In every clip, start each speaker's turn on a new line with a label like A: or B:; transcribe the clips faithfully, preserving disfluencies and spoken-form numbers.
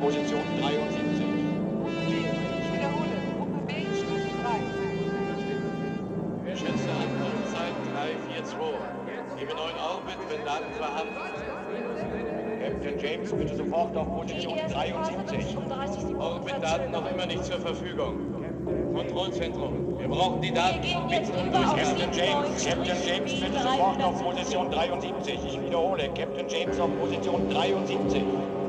A: Position dreiundsiebzig.
B: Ich wiederhole, Gruppe B, Stufe drei.
C: Geschätzte Ankunftszeit drei vier zwei. Gebe neuen Orbit, wenn Daten vorhanden.
A: Captain James, bitte sofort auf Position dreiundsiebzig.
C: Orbit-Daten noch immer nicht zur Verfügung. Kontrollzentrum, wir brauchen die Daten. Bitten um Durchgang.
A: Captain James, Captain James, bitte sofort auf Position dreiundsiebzig. Ich wiederhole, Captain James auf Position dreiundsiebzig.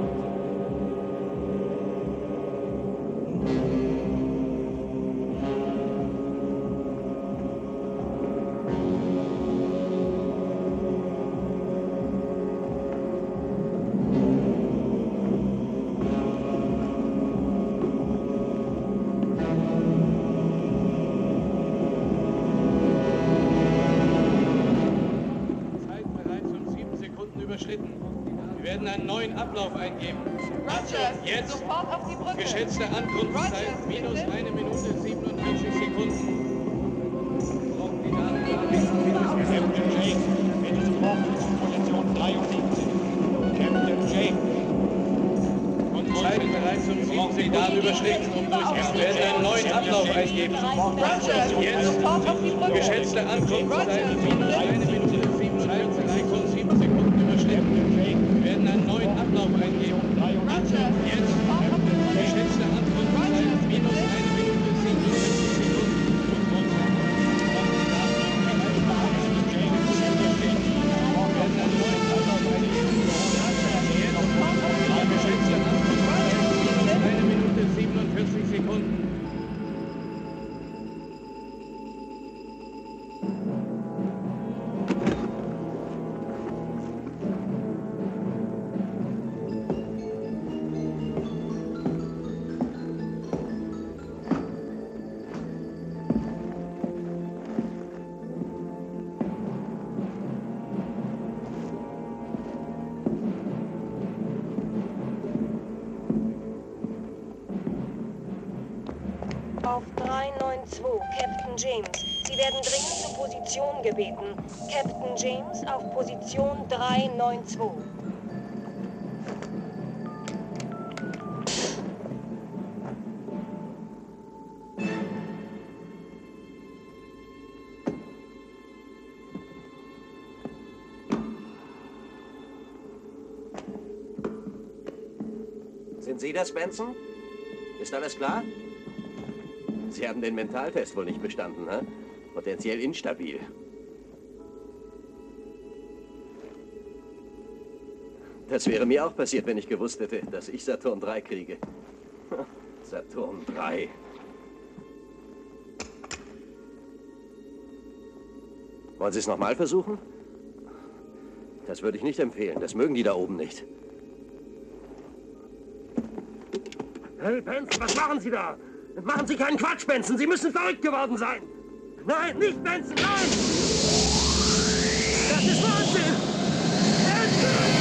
C: Wir werden einen neuen Ablauf eingeben.
B: Roger,
C: jetzt
B: sofort auf die Brücke.
C: Geschätzte Ankunftszeit
B: Roger,
C: minus
B: bitte.
C: eine Minute siebenundvierzig Sekunden. Brauchen die Daten.
A: Captain James, bitte sofort auf Position dreiundsiebzig. Captain James.
C: Zeit bereits um sieben Sekunden überschritten, um durchzukommen. Wir werden einen neuen Ablauf eingeben.
B: Roger,
C: Jetzt
B: sofort auf die Brücke.
C: geschätzte Ankunftszeit minus eine Minute siebenundvierzig und sieben Sekunden überschritten. Wir werden einen neuen Ablauf eingeben.
B: Roger,
C: Jetzt
B: sofort auf die Brücke.
C: geschätzte Ankunftszeit minus eine Minute siebenundvierzig Sekunden. Geschätzte Ankunftszeit minus eine Minute siebenundvierzig Sekunden.
D: Auf drei neun zwei, Captain James. Sie werden dringend zur Position gebeten. Captain James auf Position drei neun zwei.
E: Sind Sie das, Benson? Ist alles klar? Sie haben den Mentaltest wohl nicht bestanden, hä? Potenziell instabil. Das wäre mir auch passiert, wenn ich gewusst hätte, dass ich Saturn drei kriege. Saturn drei. Wollen Sie es nochmal versuchen? Das würde ich nicht empfehlen. Das mögen die da oben nicht.
F: Hey, Benson, was machen Sie da? Machen Sie keinen Quatsch, Benson. Sie müssen verrückt geworden sein. Nein, nicht Benson, nein! Das ist Wahnsinn! Benson!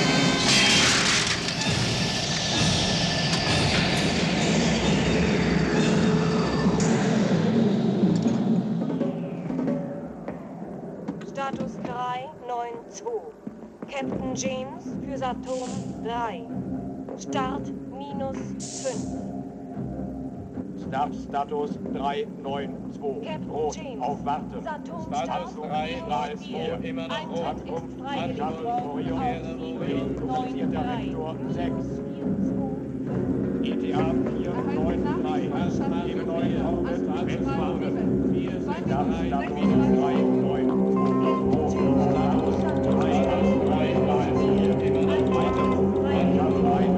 D: Status drei neun zwei. Captain James für Saturn drei. Start minus fünf.
A: Startstatus drei neun zwei.
D: Captain
A: Rot,
D: James.
A: auf Warten.
D: Saturn
C: Status
D: Start
C: drei
A: nahe
C: vier,
A: zwei.
C: immer noch rot.
D: Eintritt ist freigelegt
A: Ankunft,
D: worden
A: Orion,
D: auf
A: lokalisierter
D: vier
A: Vektor
D: neun drei.
A: sechs.
D: vier zwei fünf.
A: E T A vier neun drei. Im neuen Orbit Westfalen. Startstatus drei neun zwei. Rot, Status drei drei nahe vier. Immer noch weiter. Ankunft,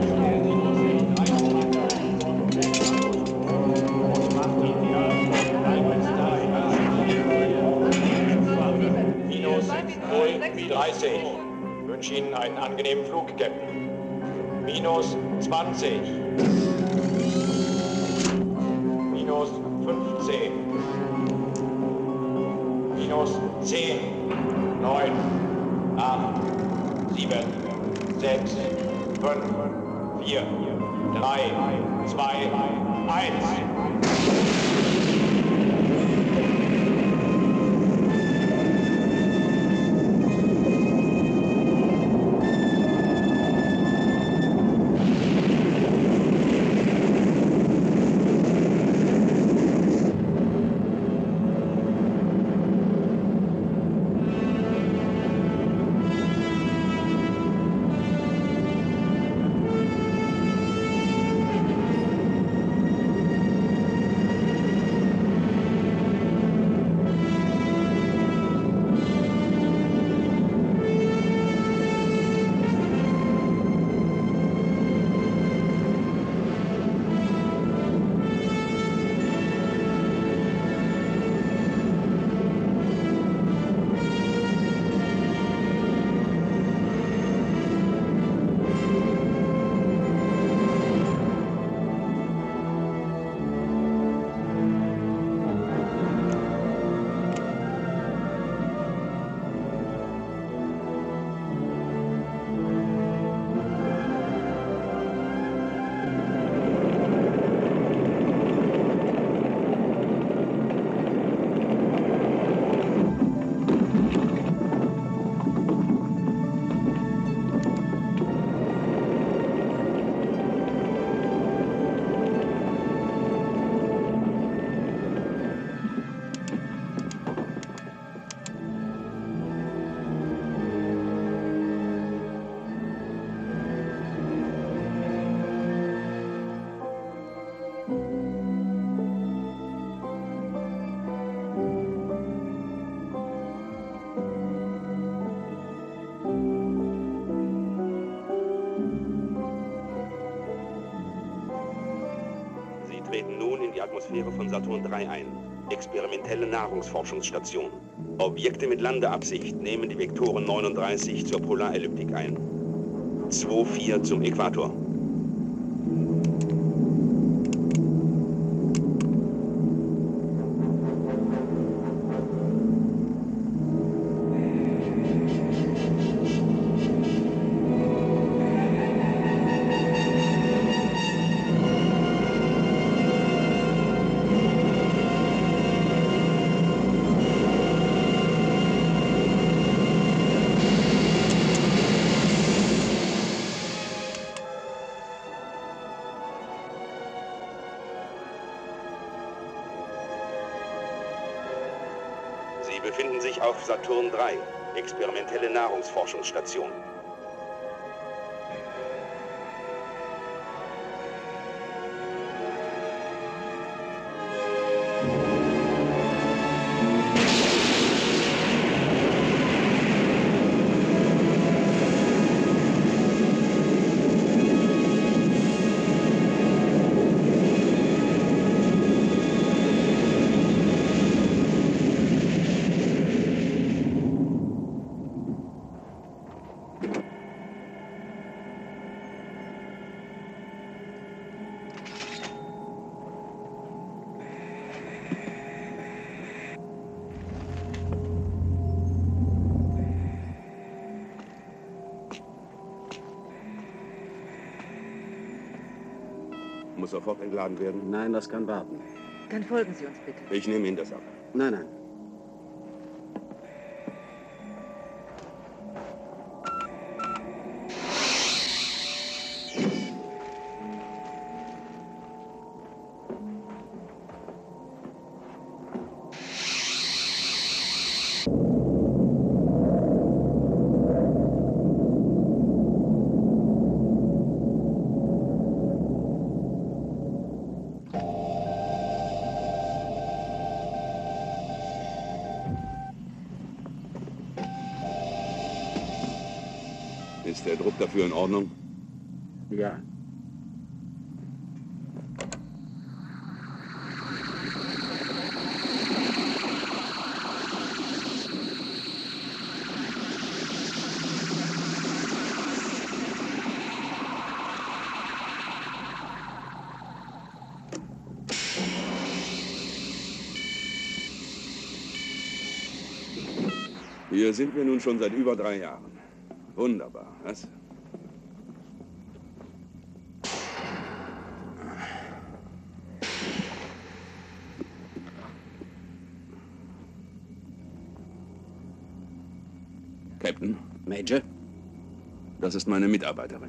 A: dreißig. Ich wünsche Ihnen einen angenehmen Flug, Captain. Minus zwanzig. Minus fünfzehn. Minus zehn. neun. acht. sieben. sechs. fünf. vier. drei. zwei. eins.
G: Atmosphäre von Saturn drei ein. Experimentelle Nahrungsforschungsstation. Objekte mit Landeabsicht nehmen die Vektoren neununddreißig zur Polarelliptik ein. zwei vier zum Äquator. Sie befinden sich auf Saturn drei, experimentelle Nahrungsforschungsstation. Muss sofort entladen werden?
H: Nein, das kann warten.
B: Dann folgen Sie uns bitte.
G: Ich nehme Ihnen das ab.
H: Nein, nein.
G: Ist der Druck dafür in Ordnung?
H: Ja.
G: Hier sind wir nun schon seit über drei Jahren. Wunderbar, was? Captain?
H: Major?
G: Das ist meine Mitarbeiterin.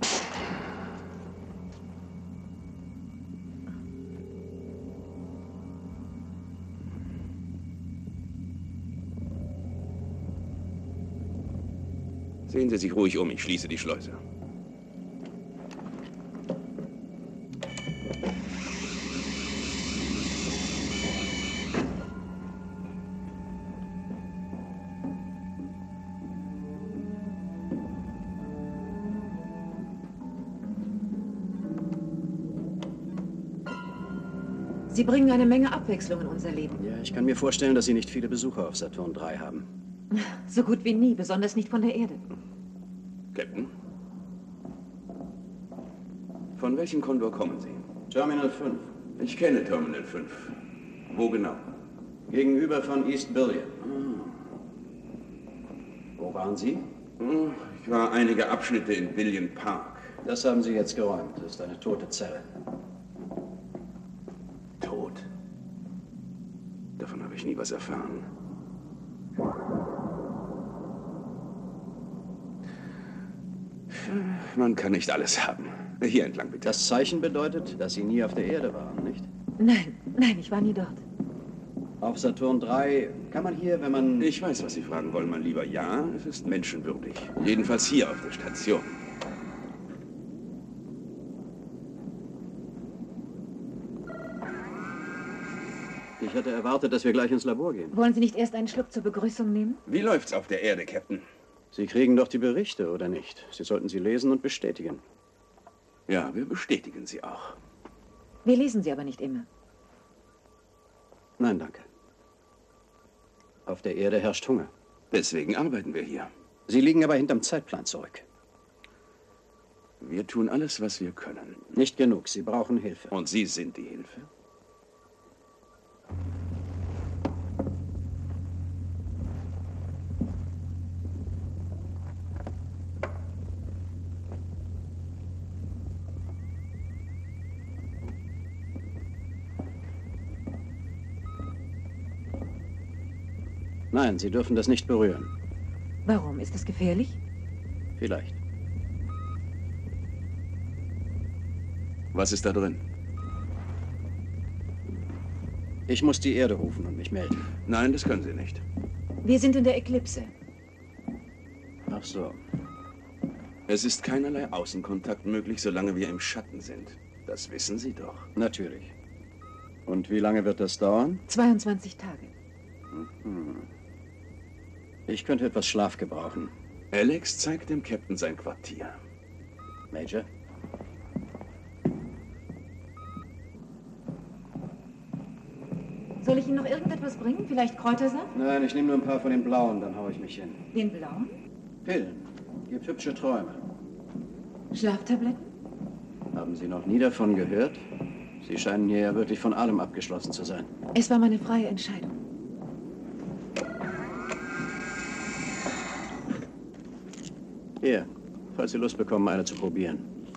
G: Sehen Sie sich ruhig um, ich schließe die Schleuse.
B: Sie bringen eine Menge Abwechslung in unser Leben.
H: Ja, ich kann mir vorstellen, dass Sie nicht viele Besucher auf Saturn drei haben.
B: So gut wie nie, besonders nicht von der Erde.
G: Captain? Von welchem Kondor kommen Sie?
H: Terminal fünf.
G: Ich kenne Terminal fünf. Wo genau?
H: Gegenüber von East Billion. Wo waren Sie?
G: Ich war einige Abschnitte in Billion Park.
H: Das haben Sie jetzt geräumt. Das ist eine tote Zelle.
G: Tot? Davon habe ich nie was erfahren. Man kann nicht alles haben. Hier entlang, bitte.
H: Das Zeichen bedeutet, dass Sie nie auf der Erde waren, nicht?
B: Nein, nein, ich war nie dort.
H: Auf Saturn drei kann man hier, wenn man...
G: Ich weiß, was Sie fragen wollen, mein Lieber. Ja, es ist menschenwürdig. Jedenfalls hier auf der Station.
H: Ich hatte erwartet, dass wir gleich ins Labor gehen.
B: Wollen Sie nicht erst einen Schluck zur Begrüßung nehmen?
G: Wie läuft's auf der Erde, Captain?
H: Sie kriegen doch die Berichte, oder nicht? Sie sollten sie lesen und bestätigen.
G: Ja, wir bestätigen sie auch.
B: Wir lesen sie aber nicht immer.
H: Nein, danke. Auf der Erde herrscht Hunger.
I: Deswegen arbeiten wir hier.
H: Sie liegen aber hinterm Zeitplan zurück.
I: Wir tun alles, was wir können.
H: Nicht genug. Sie brauchen Hilfe.
I: Und Sie sind die Hilfe?
H: Nein, Sie dürfen das nicht berühren.
J: Warum? Ist das gefährlich?
H: Vielleicht.
I: Was ist da drin?
H: Ich muss die Erde rufen und mich melden.
I: Nein, das können Sie nicht.
J: Wir sind in der Eklipse.
H: Ach so.
I: Es ist keinerlei Außenkontakt möglich, solange wir im Schatten sind. Das wissen Sie doch.
H: Natürlich. Und wie lange wird das dauern?
J: zweiundzwanzig Tage.
H: Mhm. Ich könnte etwas Schlaf gebrauchen.
I: Alex zeigt dem Captain sein Quartier.
H: Major?
J: Soll ich Ihnen noch irgendetwas bringen? Vielleicht Kräutersaft?
H: Nein, ich nehme nur ein paar von den blauen, dann hau ich mich hin.
J: Den blauen?
H: Pillen. Gibt hübsche Träume.
J: Schlaftabletten?
H: Haben Sie noch nie davon gehört? Sie scheinen hier ja wirklich von allem abgeschlossen zu sein.
J: Es war meine freie Entscheidung.
H: Hier, falls Sie Lust bekommen, eine zu probieren.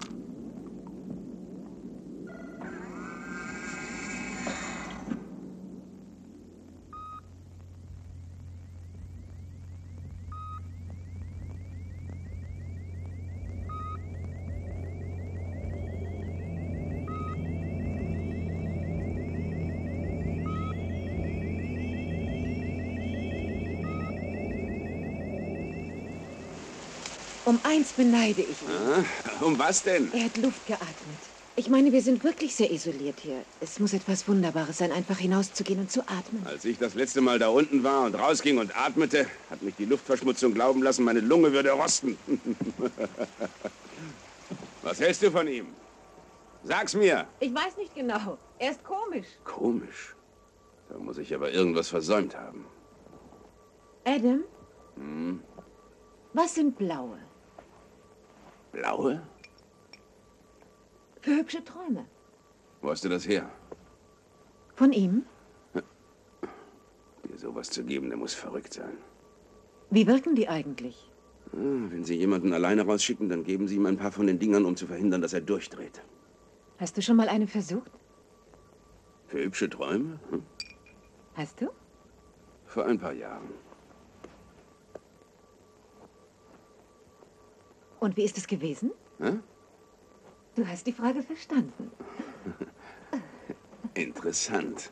J: Um eins beneide ich ihn.
I: Ah, um was denn?
J: Er hat Luft geatmet. Ich meine, wir sind wirklich sehr isoliert hier. Es muss etwas Wunderbares sein, einfach hinauszugehen und zu atmen.
I: Als ich das letzte Mal da unten war und rausging und atmete, hat mich die Luftverschmutzung glauben lassen, meine Lunge würde rosten. Was hältst du von ihm? Sag's mir.
J: Ich weiß nicht genau. Er ist komisch.
I: Komisch? Da muss ich aber irgendwas versäumt haben.
J: Adam?
I: Hm?
J: Was sind blaue?
I: Blaue?
J: Für hübsche Träume.
I: Wo hast du das her?
J: Von ihm?
I: Dir sowas zu geben, der muss verrückt sein.
J: Wie wirken die eigentlich?
I: Ah, wenn Sie jemanden alleine rausschicken, dann geben Sie ihm ein paar von den Dingern, um zu verhindern, dass er durchdreht.
J: Hast du schon mal eine versucht?
I: Für hübsche Träume? Hm?
J: Hast du?
I: Vor ein paar Jahren.
J: Und wie ist es gewesen?
I: Hä?
J: Du hast die Frage verstanden.
I: Interessant.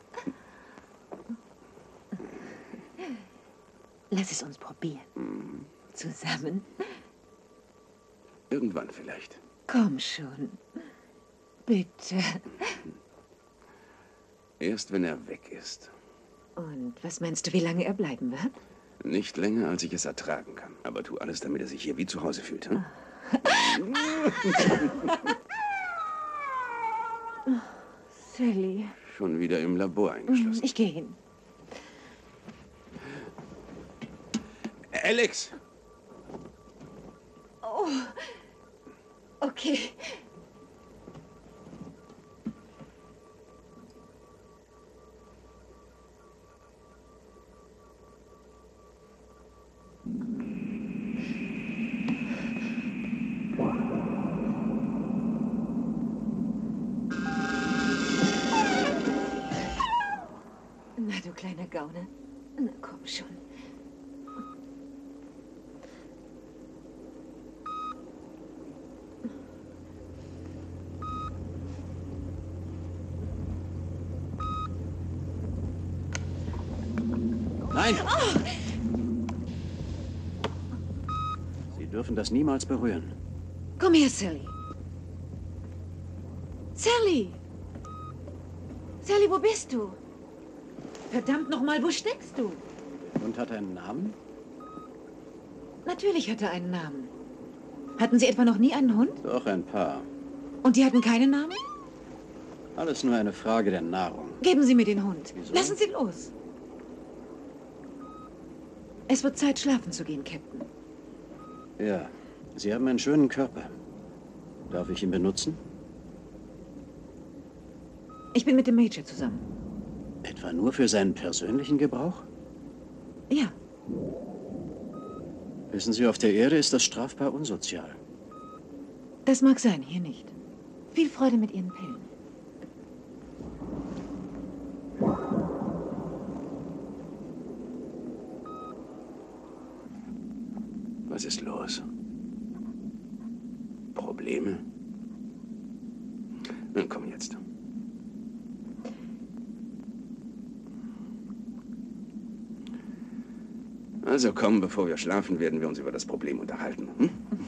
J: Lass es uns probieren.
I: Mhm.
J: Zusammen?
I: Irgendwann vielleicht.
J: Komm schon. Bitte.
I: Erst wenn er weg ist.
J: Und was meinst du, wie lange er bleiben wird?
I: Nicht länger, als ich es ertragen kann. Aber tu alles, damit er sich hier wie zu Hause fühlt. Hm?
J: Oh, Sally.
I: Schon wieder im Labor eingeschlossen.
J: Ich gehe hin.
I: Alex!
J: Oh. Okay. Na, du kleiner Gauner. Na, komm schon.
H: Nein! Oh. Sie dürfen das niemals berühren.
J: Komm her, Sally. Sally! Sally, wo bist du? Verdammt nochmal, wo steckst du?
H: Der Hund hat einen Namen?
J: Natürlich hat er einen Namen. Hatten Sie etwa noch nie einen Hund?
H: Doch, ein paar.
J: Und die hatten keinen Namen?
H: Alles nur eine Frage der Nahrung.
J: Geben Sie mir den Hund.
H: Wieso?
J: Lassen Sie los. Es wird Zeit, schlafen zu gehen, Captain.
H: Ja, Sie haben einen schönen Körper. Darf ich ihn benutzen?
J: Ich bin mit dem Major zusammen.
H: Etwa nur für seinen persönlichen Gebrauch?
J: Ja.
H: Wissen Sie, auf der Erde ist das strafbar unsozial.
J: Das mag sein, hier nicht. Viel Freude mit Ihren Pillen.
I: Was ist los? Probleme? Nun komm jetzt. Also komm, bevor wir schlafen, werden wir uns über das Problem unterhalten. Hm?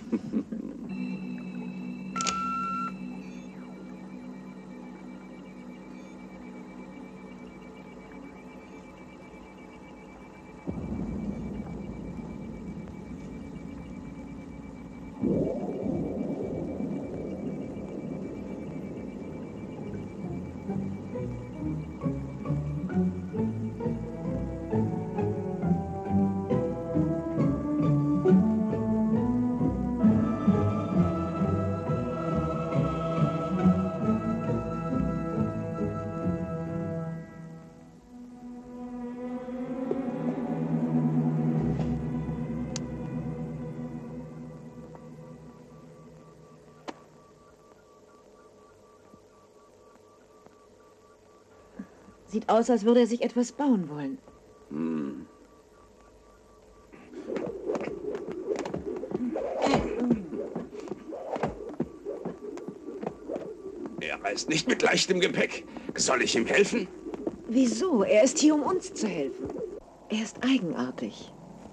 J: Sieht aus, als würde er sich etwas bauen wollen.
I: Hm. Er reist nicht mit leichtem Gepäck. Soll ich ihm helfen?
J: Wieso? Er ist hier, um uns zu helfen. Er ist eigenartig.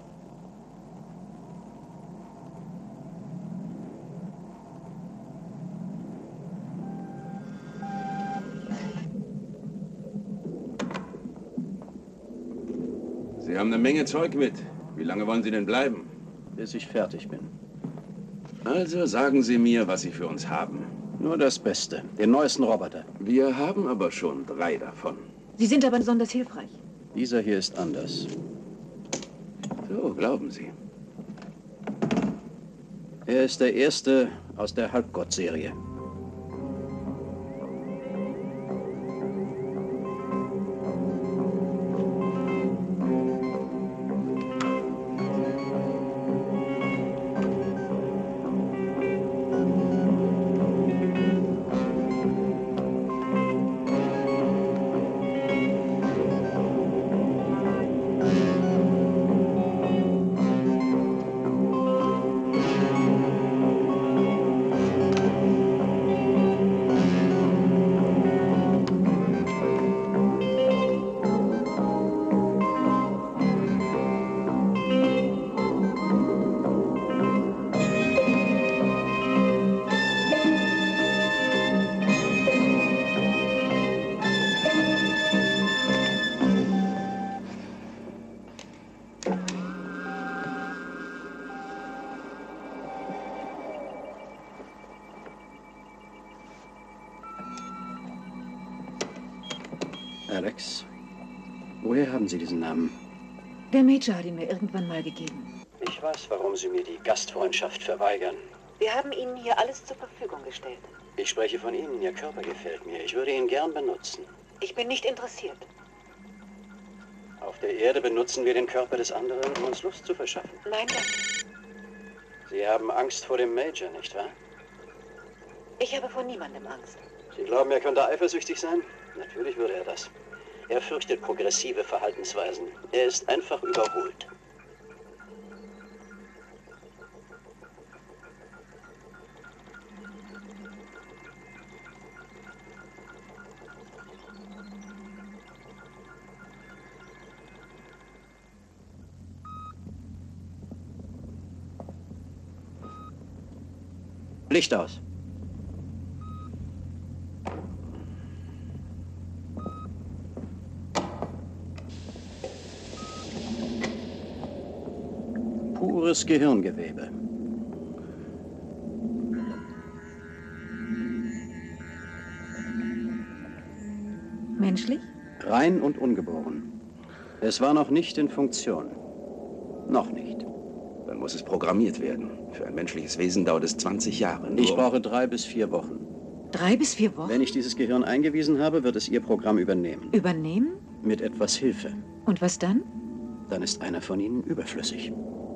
I: Sie haben eine Menge Zeug mit. Wie lange wollen Sie denn bleiben?
H: Bis ich fertig bin.
I: Also sagen Sie mir, was Sie für uns haben.
H: Nur das Beste, den neuesten Roboter.
I: Wir haben aber schon drei davon.
J: Sie sind aber besonders hilfreich.
H: Dieser hier ist anders.
I: So, glauben Sie.
H: Er ist der erste aus der Halbgott-Serie. Alex, woher haben Sie diesen Namen?
J: Der Major hat ihn mir irgendwann mal gegeben.
H: Ich weiß, warum Sie mir die Gastfreundschaft verweigern.
J: Wir haben Ihnen hier alles zur Verfügung gestellt.
H: Ich spreche von Ihnen, Ihr Körper gefällt mir. Ich würde ihn gern benutzen.
J: Ich bin nicht interessiert.
H: Auf der Erde benutzen wir den Körper des anderen, um uns Lust zu verschaffen.
J: Nein, danke.
H: Sie haben Angst vor dem Major, nicht wahr?
J: Ich habe vor niemandem Angst.
H: Sie glauben, er könnte eifersüchtig sein? Natürlich würde er das. Er fürchtet progressive Verhaltensweisen. Er ist einfach überholt. Licht aus. Pures Gehirngewebe.
J: Menschlich?
H: Rein und ungeboren. Es war noch nicht in Funktion. Noch nicht.
I: Dann muss es programmiert werden. Für ein menschliches Wesen dauert es zwanzig Jahre. Nur
H: Ich brauche drei bis vier Wochen.
J: Drei bis vier Wochen?
H: Wenn ich dieses Gehirn eingewiesen habe, wird es Ihr Programm übernehmen.
J: Übernehmen?
H: Mit etwas Hilfe.
J: Und was dann?
H: Dann ist einer von Ihnen überflüssig.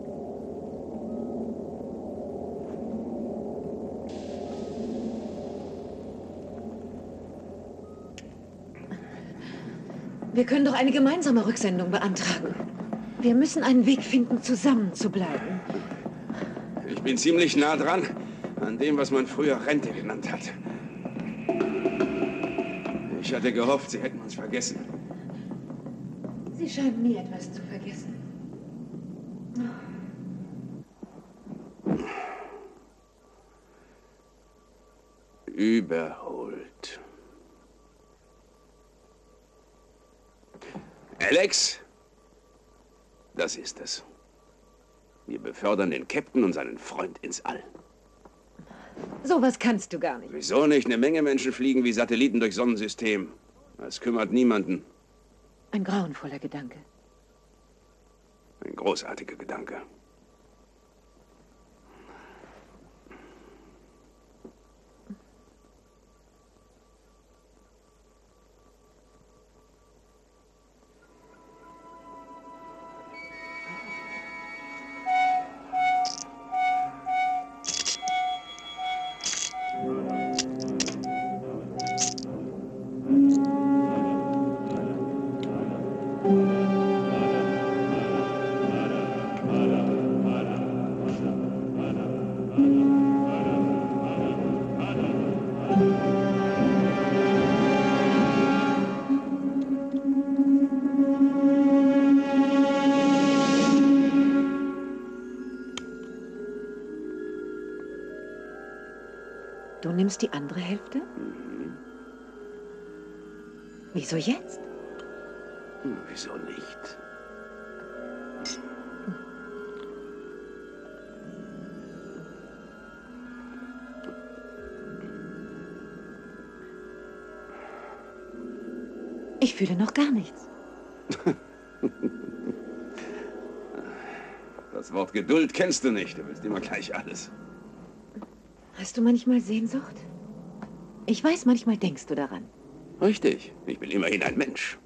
J: Wir können doch eine gemeinsame Rücksendung beantragen. Wir müssen einen Weg finden, zusammen zu bleiben.
I: Ich bin ziemlich nah dran an dem, was man früher Rente genannt hat. Ich hatte gehofft, Sie hätten uns vergessen.
J: Sie scheinen nie etwas zu vergessen.
I: Überholt. Alex, das ist es. Wir befördern den Captain und seinen Freund ins All.
J: Sowas kannst du gar nicht.
I: Wieso nicht? Eine Menge Menschen fliegen wie Satelliten durchs Sonnensystem. Das kümmert niemanden.
J: Ein grauenvoller Gedanke.
I: Ein großartiger Gedanke.
J: Du nimmst die andere Hälfte?
I: Mhm.
J: Wieso jetzt?
I: Hm, wieso nicht?
J: Ich fühle noch gar nichts.
I: Das Wort Geduld kennst du nicht. Du willst immer gleich alles.
J: Hast du manchmal Sehnsucht? Ich weiß, manchmal denkst du daran.
I: Richtig. Ich bin immerhin ein Mensch.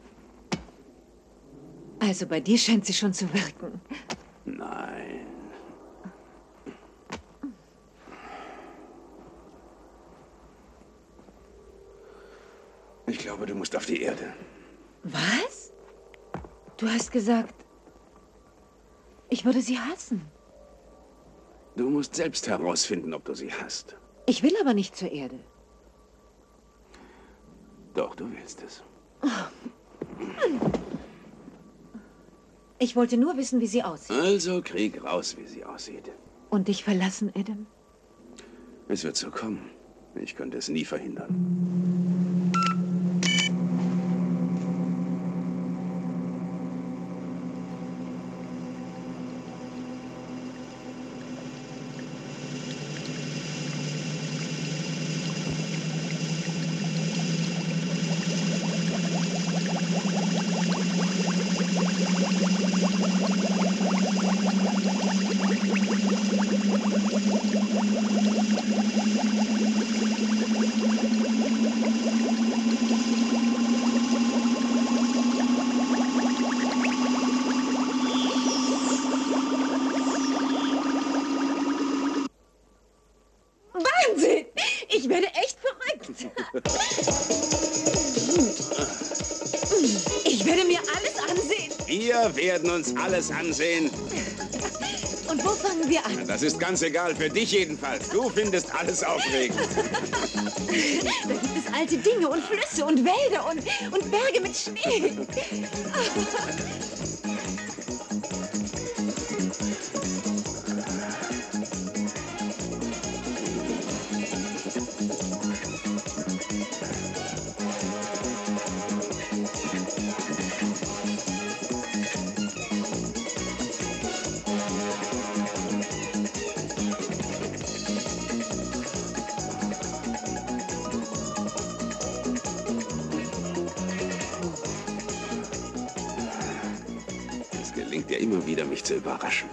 J: Also bei dir scheint sie schon zu wirken.
I: Nein. Ich glaube, du musst auf die Erde.
J: Was? Du hast gesagt, ich würde sie hassen.
I: Du musst selbst herausfinden, ob du sie hast.
J: Ich will aber nicht zur Erde.
I: Doch, du willst es.
J: Ich wollte nur wissen, wie sie aussieht.
I: Also krieg raus, wie sie aussieht.
J: Und dich verlassen, Adam?
I: Es wird so kommen. Ich könnte es nie verhindern.
J: Wahnsinn! Ich werde echt verrückt. Ich werde mir alles ansehen.
I: Wir werden uns alles ansehen.
J: Und wo fangen wir an?
I: Das ist ganz egal, für dich jedenfalls. Du findest alles aufregend.
J: Da gibt es alte Dinge und Flüsse und Wälder und, und Berge mit Schnee.
I: gelingt dir immer wieder, mich zu überraschen.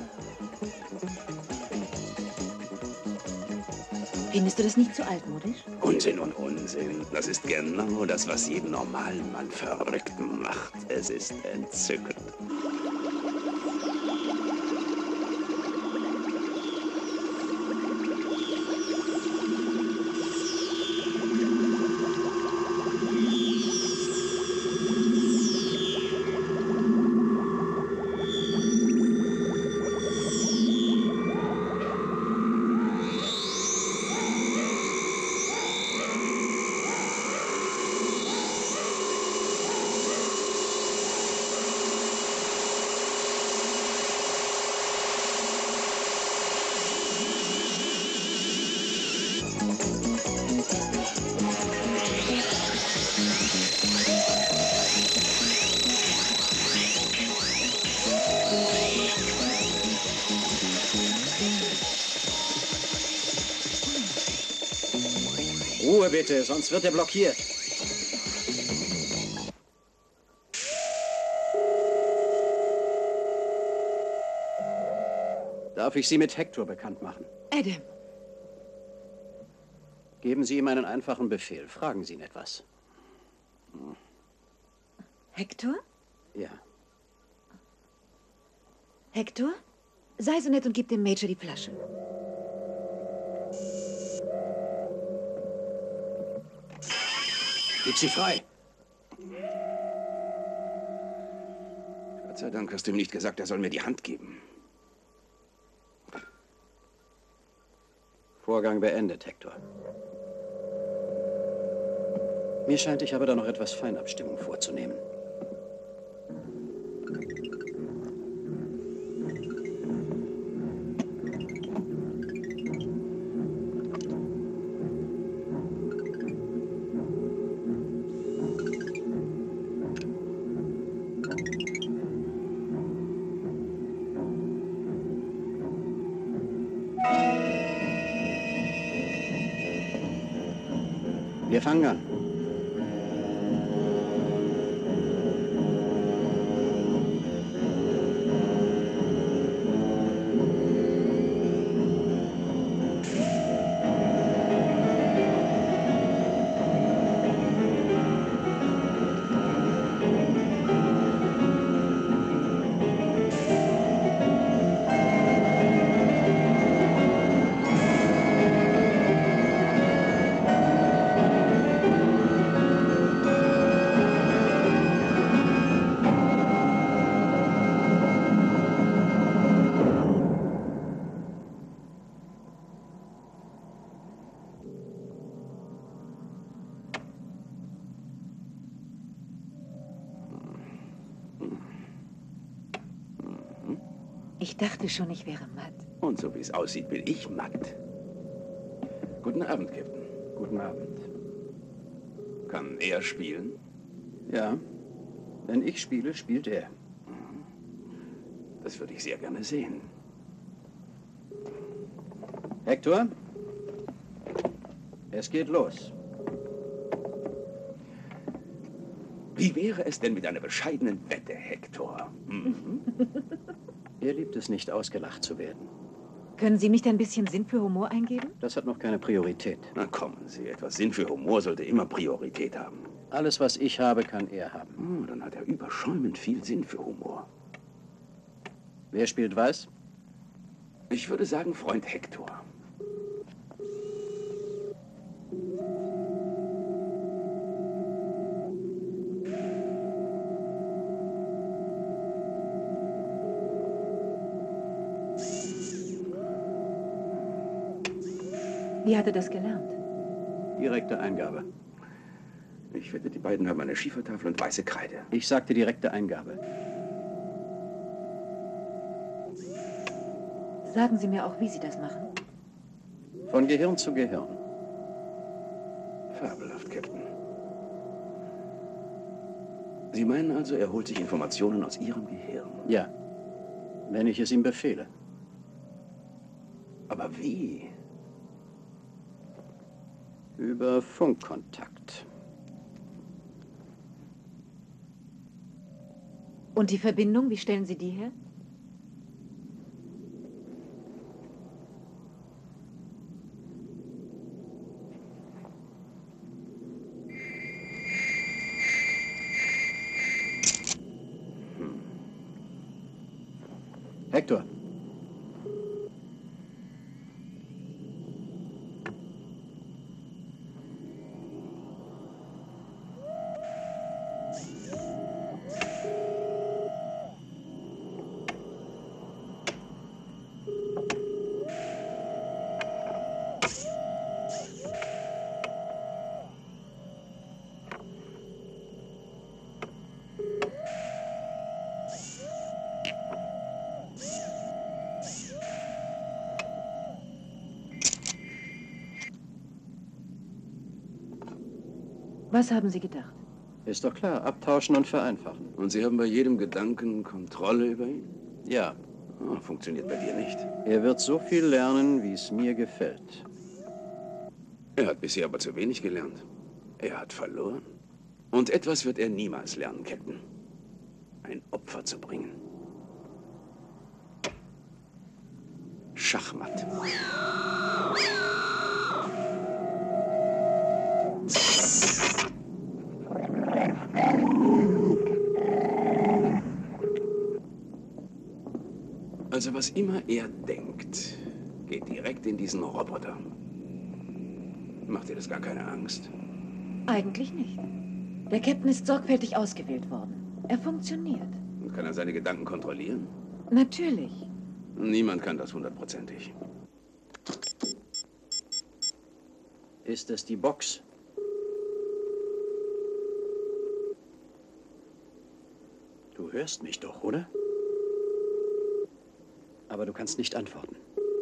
J: Findest du das nicht zu altmodisch?
I: Unsinn und Unsinn. Das ist genau das, was jeden normalen Mann verrückt macht. Es ist entzückend.
K: Ruhe bitte, sonst wird er blockiert. Darf ich Sie mit Hector bekannt machen?
J: Adam.
K: Geben Sie ihm einen einfachen Befehl. Fragen Sie ihn etwas.
J: Hector?
K: Ja.
J: Hector? Sei so nett und gib dem Major die Flasche.
K: Gib sie frei.
I: Gott sei Dank hast du ihm nicht gesagt, er soll mir die Hand geben.
K: Vorgang beendet, Hector. Mir scheint, ich habe da noch etwas Feinabstimmung vorzunehmen. Wir fangen an.
J: Ich dachte schon, ich wäre matt.
I: Und so wie es aussieht, bin ich matt. Guten Abend, Captain.
K: Guten Abend.
I: Kann er spielen?
K: Ja. Wenn ich spiele, spielt er.
I: Das würde ich sehr gerne sehen.
K: Hector? Es geht los.
I: Wie wäre es denn mit einer bescheidenen Wette, Hector? Mhm.
K: Er liebt es nicht, ausgelacht zu werden.
J: Können Sie nicht ein bisschen Sinn für Humor eingeben?
K: Das hat noch keine Priorität.
I: Na kommen Sie, etwas Sinn für Humor sollte immer Priorität haben.
K: Alles, was ich habe, kann er haben.
I: Oh, dann hat er überschäumend viel Sinn für Humor.
K: Wer spielt weiß?
I: Ich würde sagen, Freund Hector.
J: Wie hat er das gelernt?
K: Direkte Eingabe.
I: Ich wette, die beiden haben eine Schiefertafel und weiße Kreide.
K: Ich sagte direkte Eingabe.
J: Sagen Sie mir auch, wie Sie das machen.
K: Von Gehirn zu Gehirn.
I: Fabelhaft, Captain. Sie meinen also, er holt sich Informationen aus Ihrem Gehirn?
K: Ja, wenn ich es ihm befehle.
I: Aber wie?
K: Über Funkkontakt.
J: Und die Verbindung, wie stellen Sie die her?
K: Hector.
J: Was haben Sie gedacht?
K: Ist doch klar, abtauschen und vereinfachen.
I: Und Sie haben bei jedem Gedanken Kontrolle über ihn?
K: Ja.
I: Oh, funktioniert bei dir nicht.
K: Er wird so viel lernen, wie es mir gefällt.
I: Er hat bisher aber zu wenig gelernt. Er hat verloren. Und etwas wird er niemals lernen, Captain. Ein Opfer zu bringen. Schachmatt. Also was immer er denkt, geht direkt in diesen Roboter. Macht dir das gar keine Angst?
J: Eigentlich nicht. Der Captain ist sorgfältig ausgewählt worden. Er funktioniert.
I: Und kann er seine Gedanken kontrollieren?
J: Natürlich.
I: Niemand kann das hundertprozentig.
K: Ist es die Box? Du hörst mich doch, oder? Aber du kannst nicht antworten.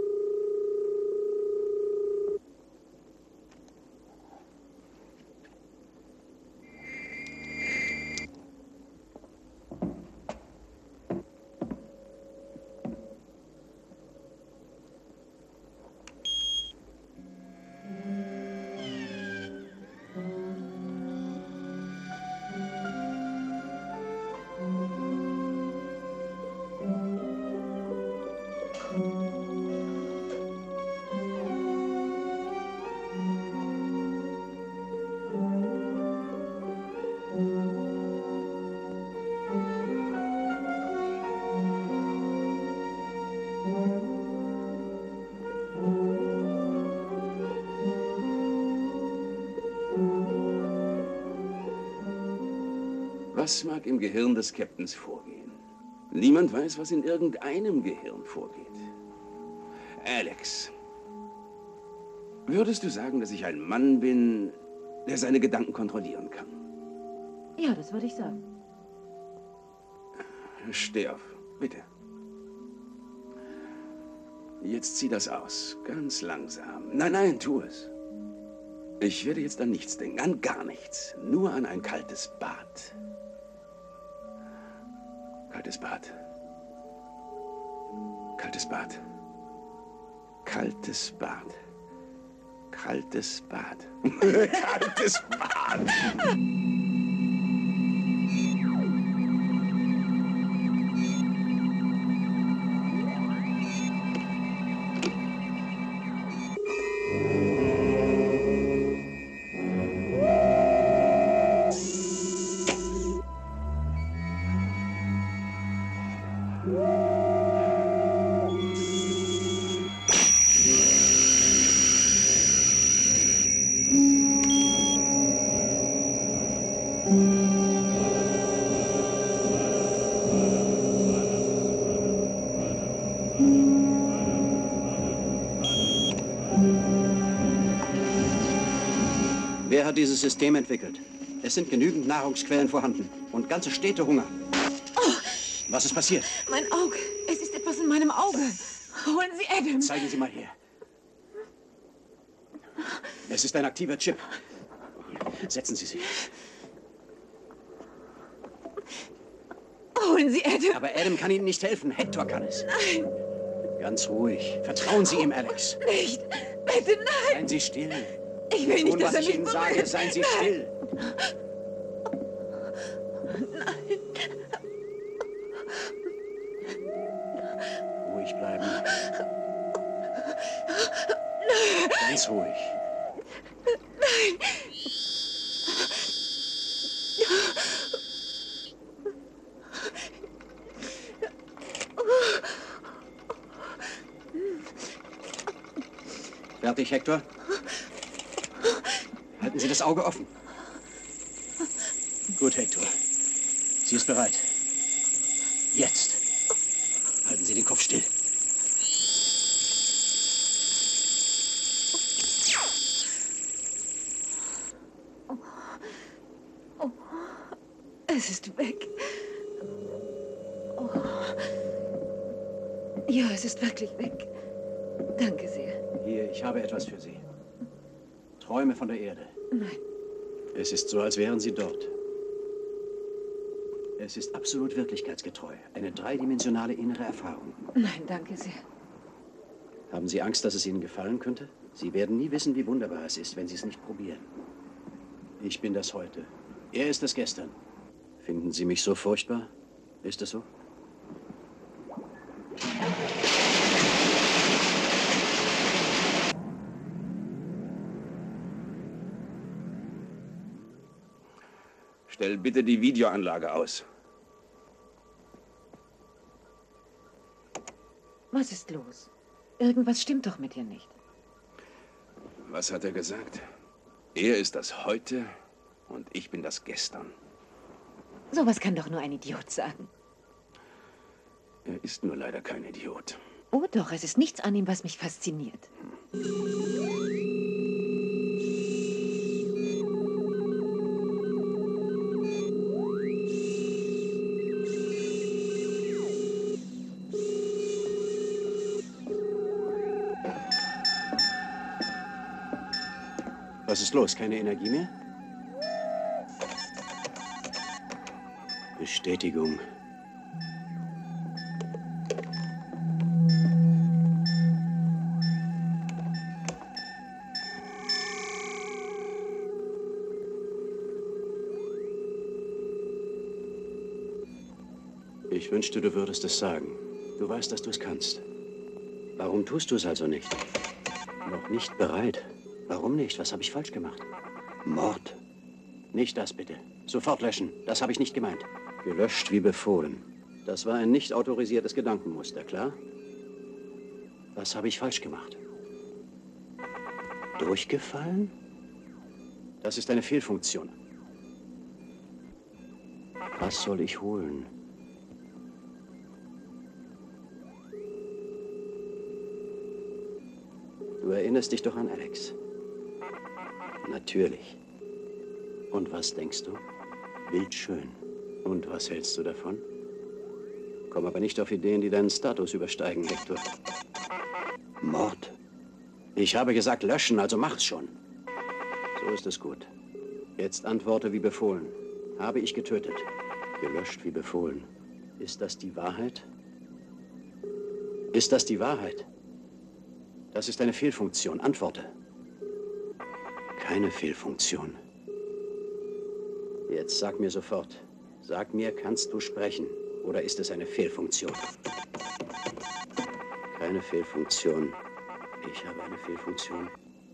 I: Was mag im Gehirn des Captains vorgehen? Niemand weiß, was in irgendeinem Gehirn vorgeht. Alex, würdest du sagen, dass ich ein Mann bin, der seine Gedanken kontrollieren kann?
J: Ja, das würde ich sagen.
I: Steh auf, bitte. Jetzt zieh das aus, ganz langsam. Nein, nein, tu es. Ich werde jetzt an nichts denken, an gar nichts. Nur an ein kaltes Bad. Kaltes Bad. Kaltes Bad. Kaltes Bad. Kaltes Bad. Kaltes Bad.
K: Wer hat dieses System entwickelt? Es sind genügend Nahrungsquellen vorhanden und ganze Städte hungern.
J: Oh,
K: was ist passiert?
J: Mein Auge. Es ist etwas in meinem Auge. Holen Sie Adam.
K: Zeigen Sie mal her. Es ist ein aktiver Chip. Setzen Sie sich.
J: Holen Sie Adam.
K: Aber Adam kann Ihnen nicht helfen. Hector kann es.
J: Nein.
K: Ganz ruhig. Vertrauen Sie ihm, Alex.
J: Nicht. Bitte, nein.
K: Seien Sie still.
J: Ich will nicht,
K: Tun,
J: dass
K: was
J: er
K: ich
J: mich
K: Ihnen
J: berührt.
K: sage. Seien Sie
J: nein.
K: still.
J: Nein.
K: ruhig bleiben. Ganz ruhig.
J: Nein.
K: Fertig, Hector? Halten Sie das Auge offen. Gut, Hector. Sie ist bereit. Jetzt. Halten Sie den Kopf still.
J: Oh. Es ist weg. Oh. Ja, es ist wirklich weg. Danke sehr.
K: Hier, ich habe etwas für Sie. Träume von der Erde.
J: Nein.
K: Es ist so, als wären Sie dort. Es ist absolut wirklichkeitsgetreu. Eine dreidimensionale innere Erfahrung.
J: Nein, danke sehr.
K: Haben Sie Angst, dass es Ihnen gefallen könnte? Sie werden nie wissen, wie wunderbar es ist, wenn Sie es nicht probieren. Ich bin das heute. Er ist das gestern. Finden Sie mich so furchtbar? Ist es so?
I: Stell bitte die Videoanlage aus.
J: Was ist los? Irgendwas stimmt doch mit dir nicht.
I: Was hat er gesagt? Er ist das Heute und ich bin das Gestern.
J: Sowas kann doch nur ein Idiot sagen.
I: Er ist nur leider kein Idiot.
J: Oh doch, es ist nichts an ihm, was mich fasziniert.
K: Was ist los? Keine Energie mehr? Bestätigung. Ich wünschte, du würdest es sagen. Du weißt, dass du es kannst. Warum tust du es also nicht? Noch nicht bereit. Warum nicht? Was habe ich falsch gemacht? Mord. Nicht das, bitte. Sofort löschen. Das habe ich nicht gemeint. Gelöscht wie befohlen. Das war ein nicht autorisiertes Gedankenmuster, klar? Was habe ich falsch gemacht? Durchgefallen? Das ist eine Fehlfunktion. Was soll ich holen? Du erinnerst dich doch an Alex. Natürlich. Und was denkst du? Bildschön. Und was hältst du davon? Komm aber nicht auf Ideen, die deinen Status übersteigen, Hector. Mord. Ich habe gesagt löschen, also mach's schon. So ist es gut. Jetzt antworte wie befohlen. Habe ich getötet? Gelöscht wie befohlen. Ist das die Wahrheit? Ist das die Wahrheit? Das ist eine Fehlfunktion. Antworte. Keine Fehlfunktion. Jetzt sag mir sofort. Sag mir, kannst du sprechen? Oder ist es eine Fehlfunktion? Keine Fehlfunktion. Ich habe eine Fehlfunktion.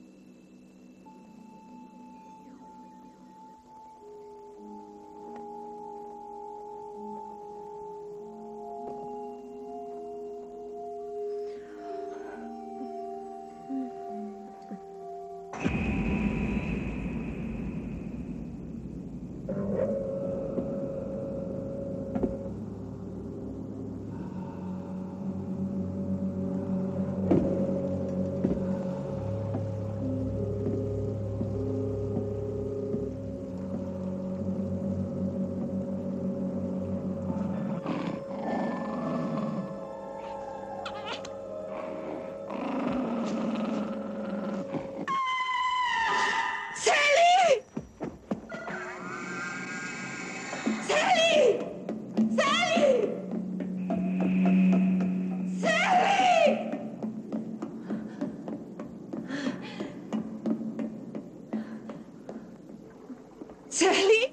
J: Sally?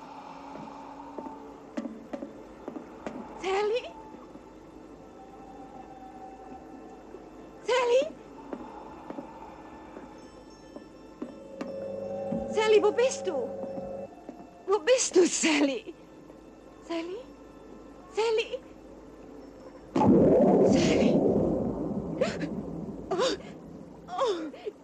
J: Sally? Sally, wo bist du? Wo bist du, Sally? Sally? Sally? Sally? Oh. Oh.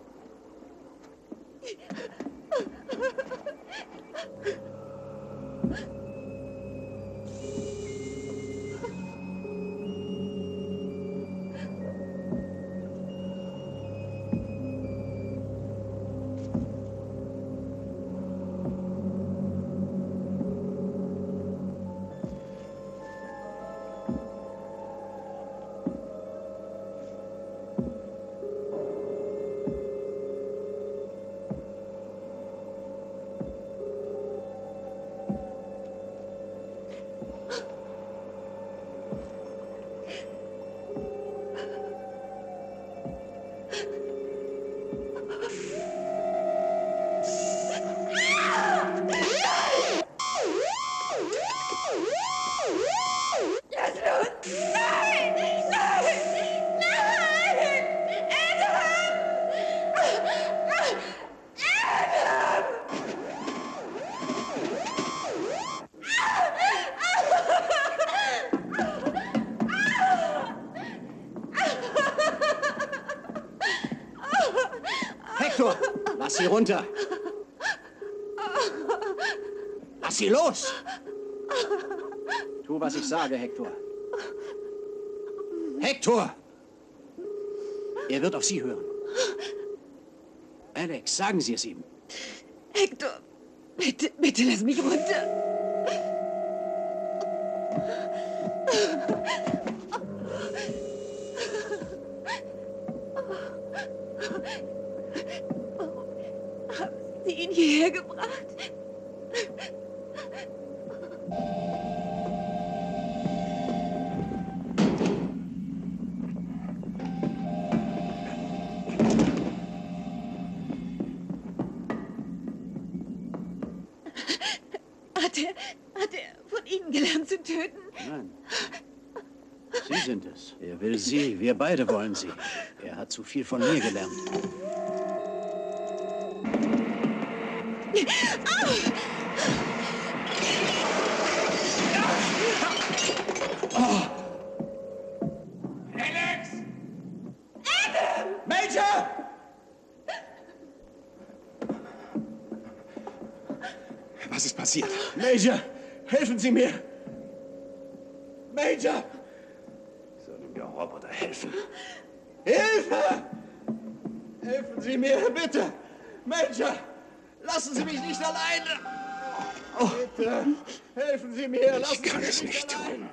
K: Hector, lass sie runter. Lass sie los. Tu, was ich sage, Hector. Hector! Er wird auf Sie hören. Alex, sagen Sie es ihm.
J: Hector, bitte, bitte lass mich runter. Haben Sie ihn hierher gebracht? Hat er, hat er von Ihnen gelernt zu töten?
K: Nein. Sie sind es. Er will Sie. Wir beide wollen Sie. Er hat zu viel von mir gelernt.
I: Oh. Alex!
J: Adam!
I: Major! Was ist passiert? Major, helfen Sie mir! Major! Sollen mir Roboter helfen? Hilfe! Helfen Sie mir, bitte! Major! Lassen Sie mich nicht alleine! Oh. Bitte! Helfen Sie mir! Lassen ich kann Sie es nicht, nicht tun.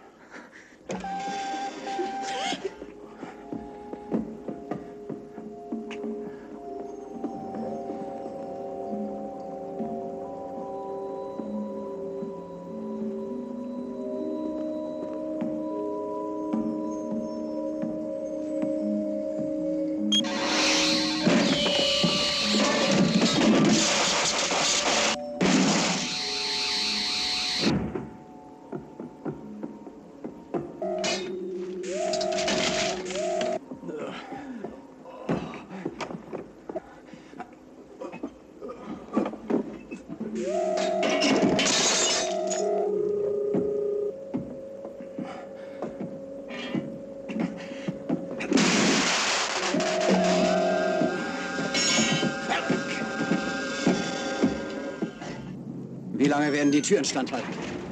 K: Wie lange werden die Türen standhalten?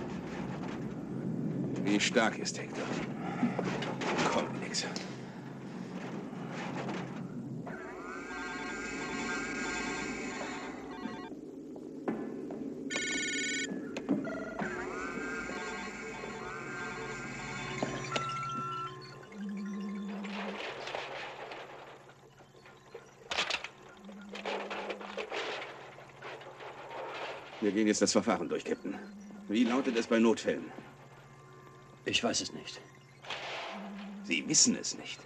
I: Wie stark ist Hector? Komm, Alex. Wir gehen jetzt das Verfahren durch, Captain. Wie lautet es bei Notfällen?
K: Ich weiß es nicht.
I: Sie wissen es nicht.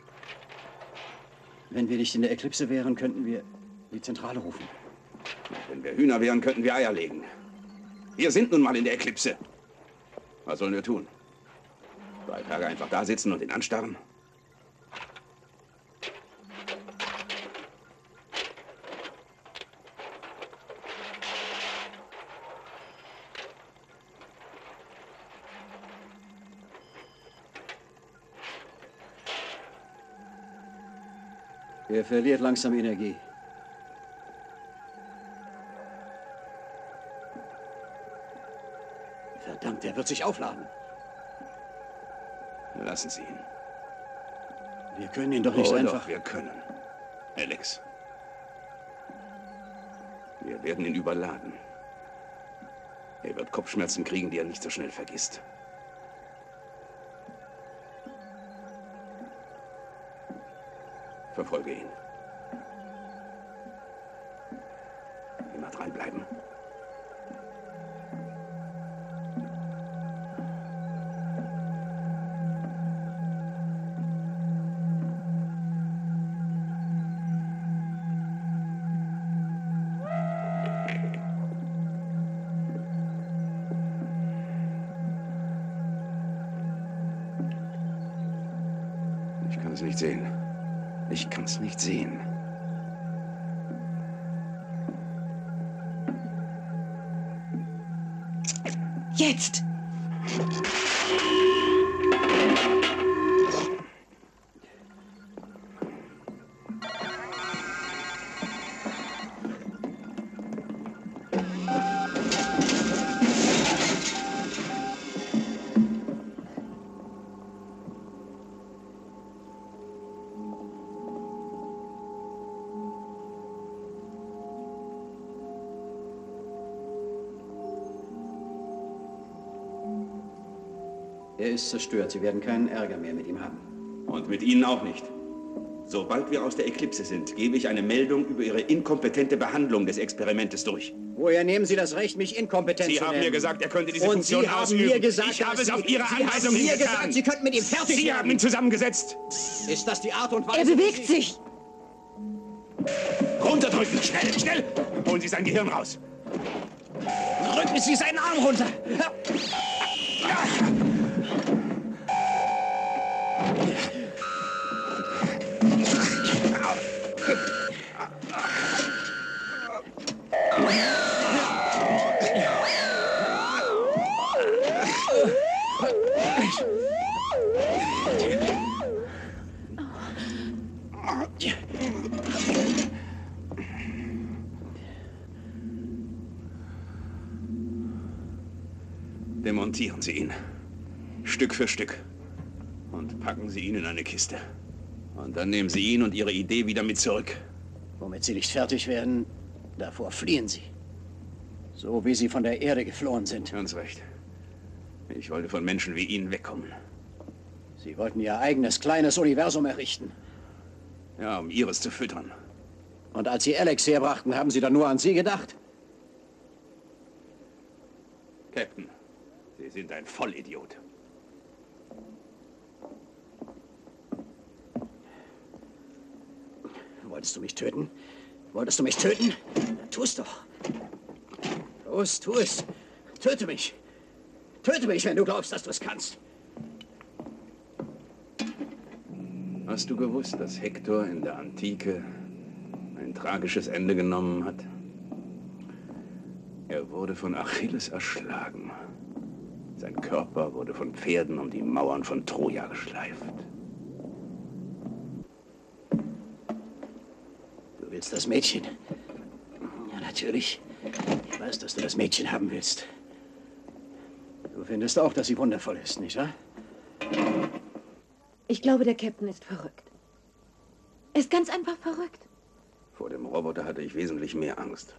K: Wenn wir nicht in der Eklipse wären, könnten wir die Zentrale rufen.
I: Wenn wir Hühner wären, könnten wir Eier legen. Wir sind nun mal in der Eklipse. Was sollen wir tun? Drei Tage einfach da sitzen und ihn anstarren?
K: Er verliert langsam Energie. Verdammt, er wird sich aufladen.
G: Lassen Sie ihn.
K: Wir können ihn doch nicht
G: oh,
K: einfach...
G: Doch, wir können. Alex. Wir werden ihn überladen. Er wird Kopfschmerzen kriegen, die er nicht so schnell vergisst. Verfolge ihn. Immer dranbleiben. Ich kann es nicht sehen. Ich kann es nicht sehen.
J: Jetzt!
K: Er ist zerstört. Sie werden keinen Ärger mehr mit ihm haben.
G: Und mit Ihnen auch nicht. Sobald wir aus der Eklipse sind, gebe ich eine Meldung über Ihre inkompetente Behandlung des Experimentes durch.
K: Woher nehmen Sie das Recht, mich inkompetent
G: Sie
K: zu nennen?
G: haben mir gesagt, er könnte diese
K: Und
G: Funktion
K: Sie haben
G: ausüben.
K: mir gesagt,
G: ich habe
K: dass
G: es auf
K: Sie-
G: Ihre
K: Sie
G: Anweisung
K: haben mir
G: hingetan.
K: gesagt, Sie könnten mit ihm fertig
G: Sie
K: werden.
G: haben ihn zusammengesetzt.
K: Ist das die Art und Weise...
J: Er bewegt
K: wie Sie-
J: sich!
G: Runterdrücken, schnell, schnell! Holen Sie sein Gehirn raus.
K: Drücken Sie seinen Arm runter!
G: Demontieren Sie ihn. Stück für Stück. Und packen Sie ihn in eine Kiste. Und dann nehmen Sie ihn und Ihre Idee wieder mit zurück.
K: Womit Sie nicht fertig werden, davor fliehen Sie. So wie Sie von der Erde geflohen sind.
G: Ganz recht. Ich wollte von Menschen wie Ihnen wegkommen.
K: Sie wollten Ihr eigenes kleines Universum errichten.
G: Ja, um Ihres zu füttern.
K: Und als Sie Alex herbrachten, haben Sie dann nur an Sie gedacht?
G: Captain, Sie sind ein Vollidiot.
K: Wolltest du mich töten? Wolltest du mich töten? Tu es doch. Tu es, tu es. Töte mich. Töte mich, wenn du glaubst, dass du es kannst.
G: Hast du gewusst, dass Hektor in der Antike ein tragisches Ende genommen hat? Er wurde von Achilles erschlagen. Sein Körper wurde von Pferden um die Mauern von Troja geschleift.
K: Du willst das Mädchen? Ja, natürlich. Ich weiß, dass du das Mädchen haben willst. Du findest auch, dass sie wundervoll ist, nicht wahr?
J: Ich glaube, der Captain ist verrückt. Er ist ganz einfach verrückt.
G: Vor dem Roboter hatte ich wesentlich mehr Angst.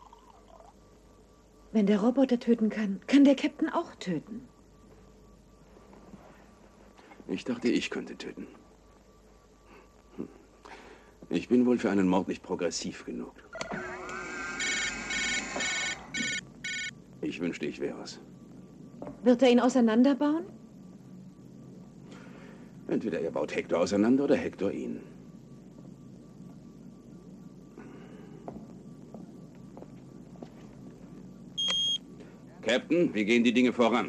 J: Wenn der Roboter töten kann, kann der Captain auch töten.
G: Ich dachte, ich könnte töten. Hm. Ich bin wohl für einen Mord nicht progressiv genug. Ich wünschte, ich wäre es.
J: Wird er ihn auseinanderbauen?
G: Entweder er baut Hektor auseinander oder Hektor ihn. Captain, wie gehen die Dinge voran?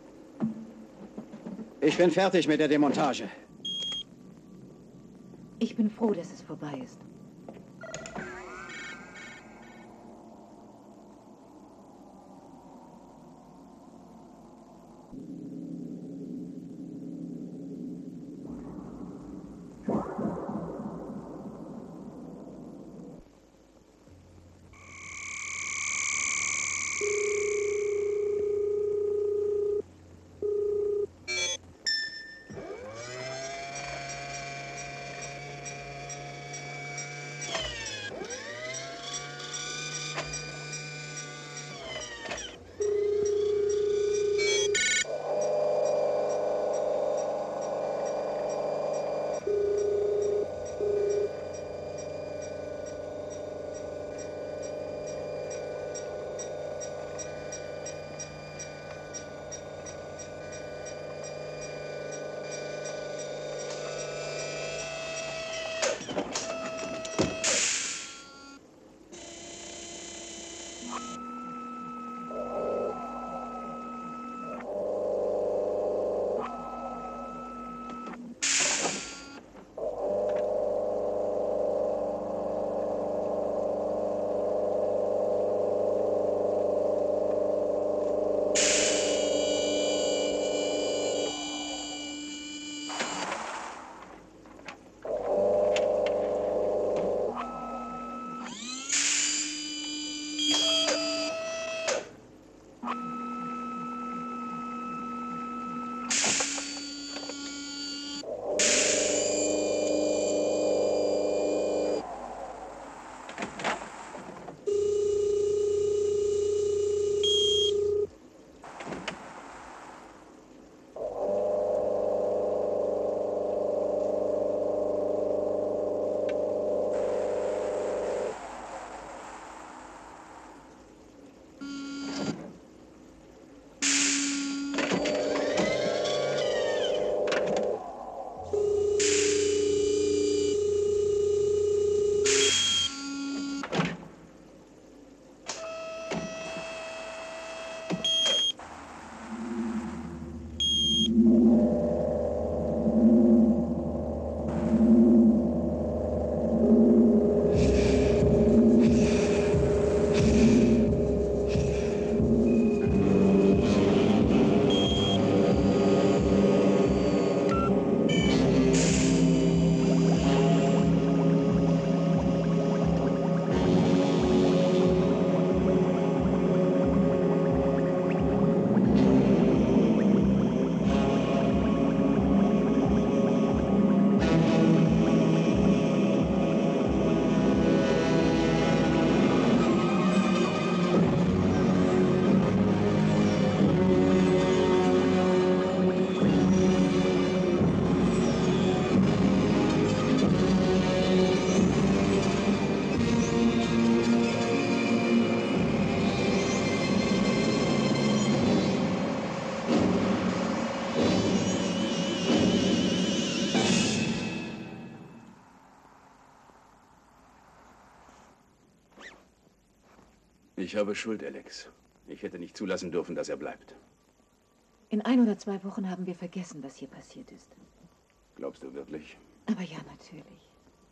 K: Ich bin fertig mit der Demontage.
J: Ich bin froh, dass es vorbei ist.
K: Ich habe Schuld, Alex. Ich hätte nicht zulassen dürfen, dass er bleibt.
J: In ein oder zwei Wochen haben wir vergessen, was hier passiert ist.
K: Glaubst du wirklich?
J: Aber ja, natürlich.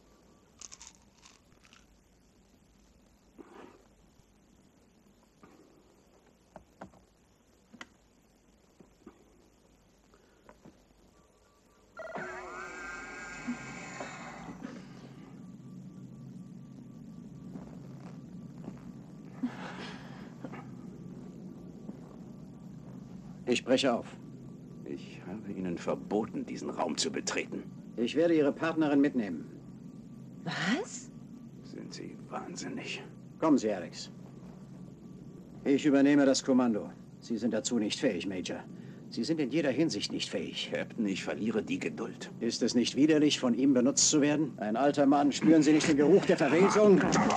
K: Ich spreche auf. Ich habe Ihnen verboten, diesen Raum zu betreten.
L: Ich werde Ihre Partnerin mitnehmen.
J: Was?
K: Sind Sie wahnsinnig?
L: Kommen Sie, Alex. Ich übernehme das Kommando. Sie sind dazu nicht fähig, Major. Sie sind in jeder Hinsicht nicht fähig.
K: Captain, ich verliere die Geduld.
L: Ist es nicht widerlich, von ihm benutzt zu werden? Ein alter Mann, spüren Sie nicht den Geruch der Verwesung?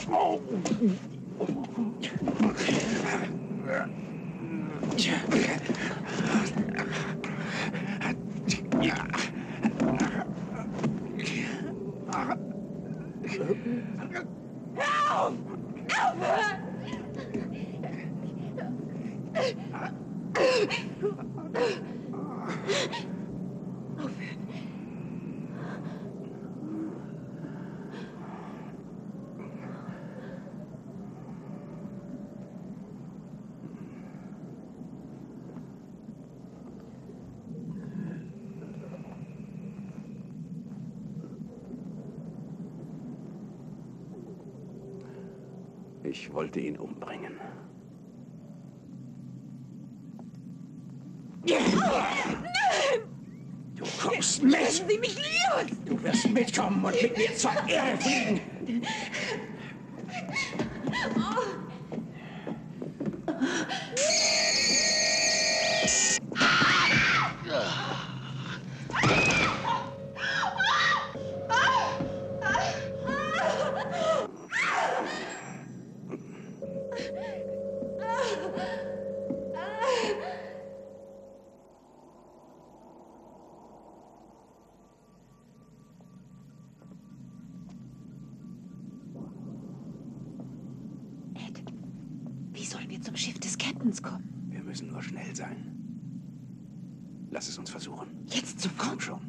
K: Ich wollte ihn umbringen.
I: Nein!
K: Du kommst mit!
I: Lassen Sie mich los!
K: Du wirst mitkommen und mit mir zur Erde fliegen!
I: Oh.
J: wir zum Schiff des Captains kommen.
K: Wir müssen nur schnell sein. Lass es uns versuchen.
J: Jetzt sofort?
K: Komm schon.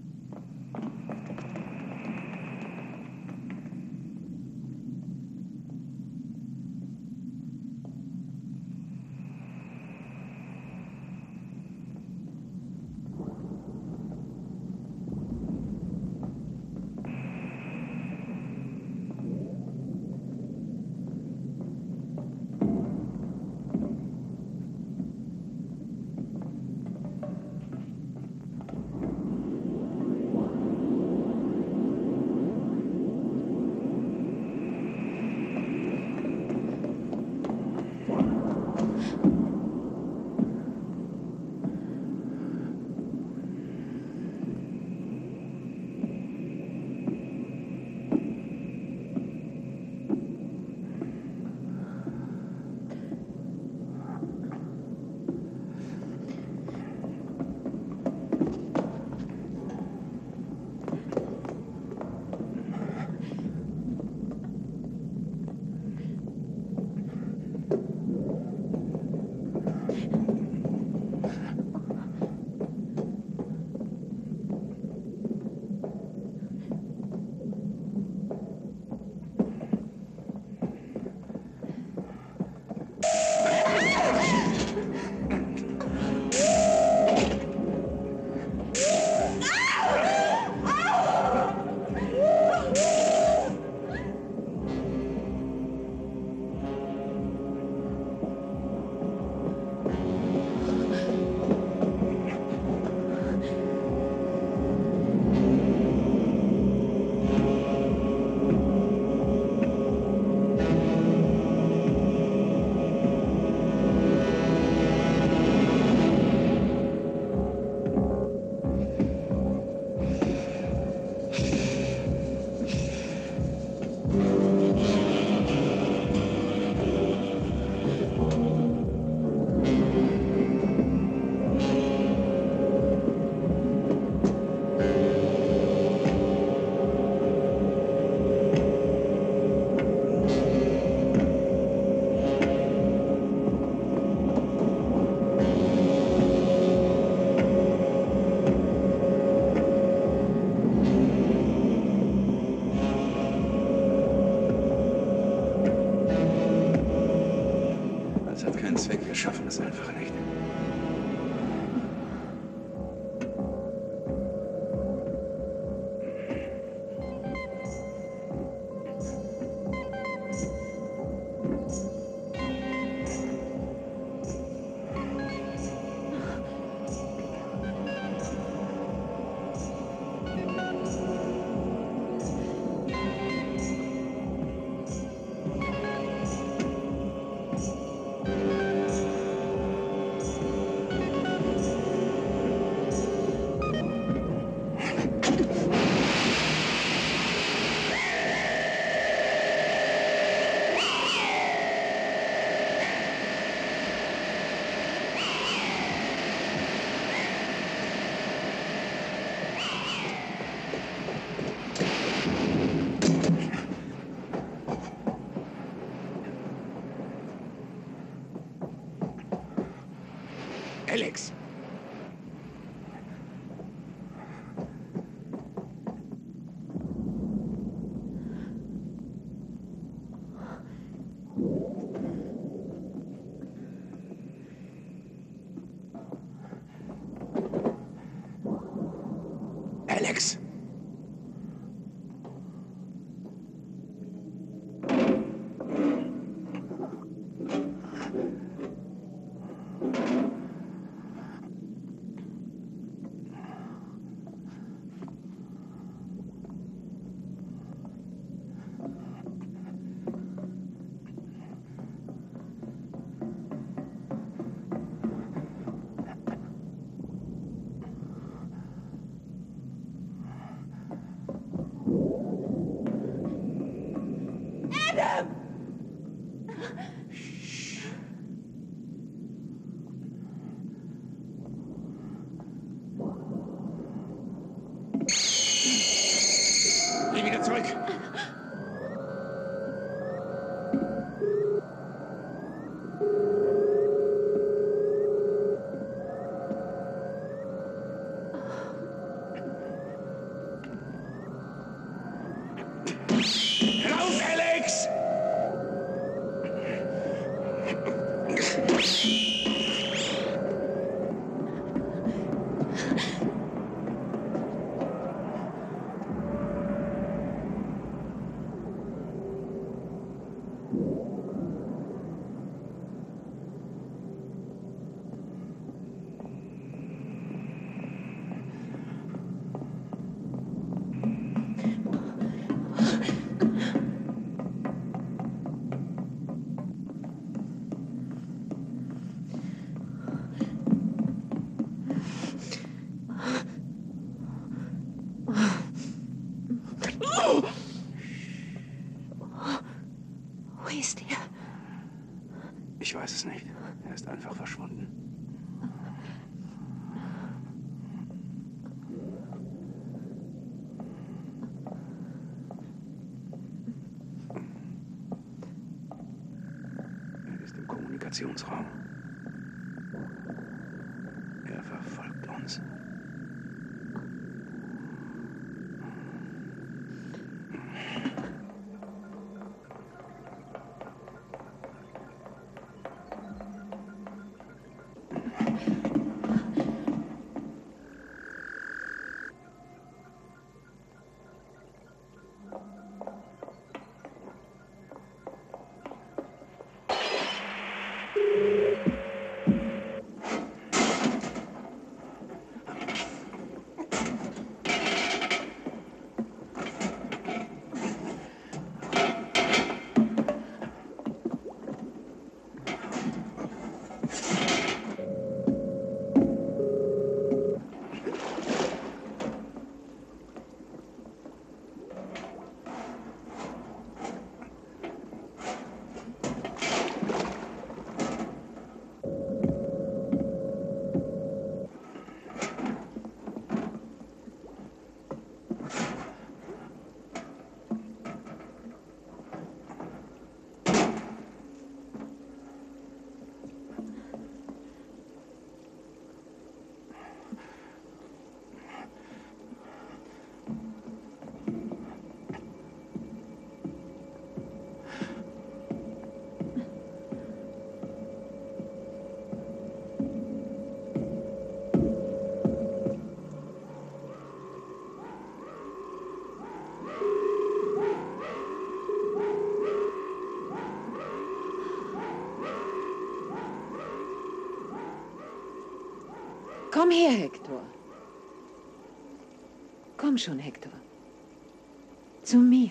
K: Wir schaffen es einfach nicht. Alex! Alex! Geh wieder zurück!
J: Wo ist er?
K: Ich weiß es nicht. Er ist einfach verschwunden. Er ist im Kommunikationsraum. Er verfolgt uns.
J: Komm her, Hector. Komm schon, Hector. Zu mir.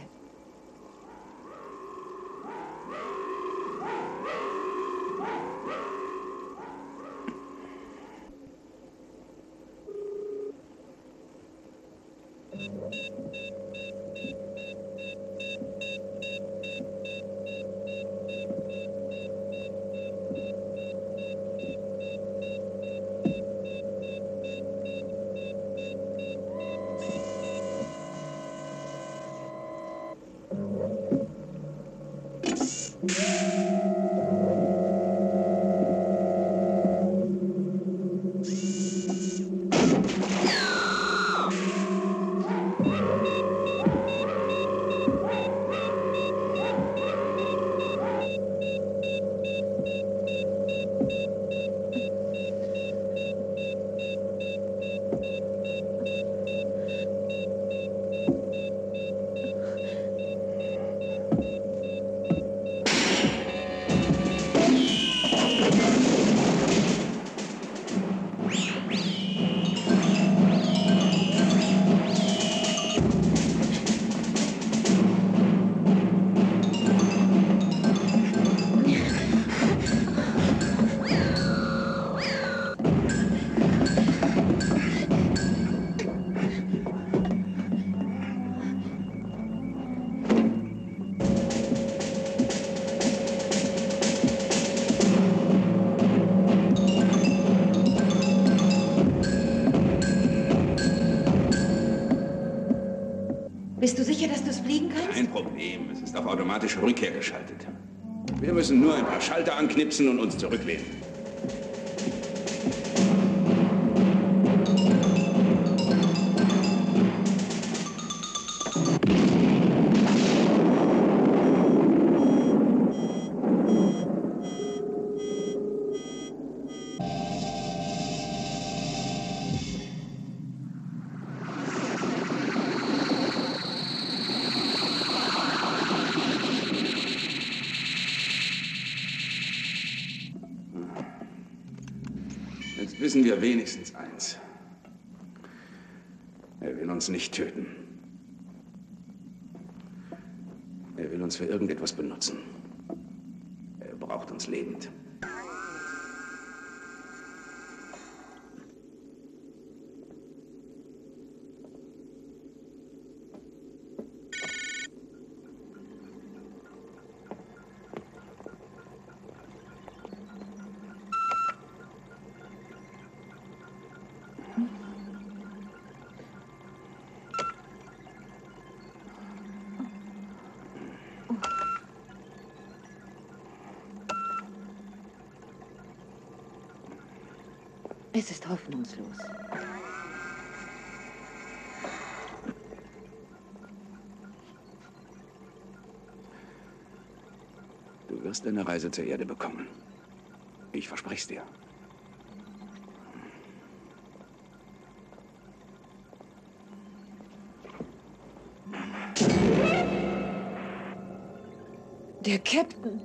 J: Bist du sicher, dass du es fliegen kannst?
G: Kein Problem. Es ist auf automatische Rückkehr geschaltet. Wir müssen nur ein paar Schalter anknipsen und uns zurücklehnen. Jetzt wissen wir wenigstens eins. Er will uns nicht töten. Er will uns für irgendetwas benutzen. Er braucht uns lebend.
J: Es ist hoffnungslos.
K: Du wirst eine Reise zur Erde bekommen. Ich verspreche es dir.
J: Der Captain.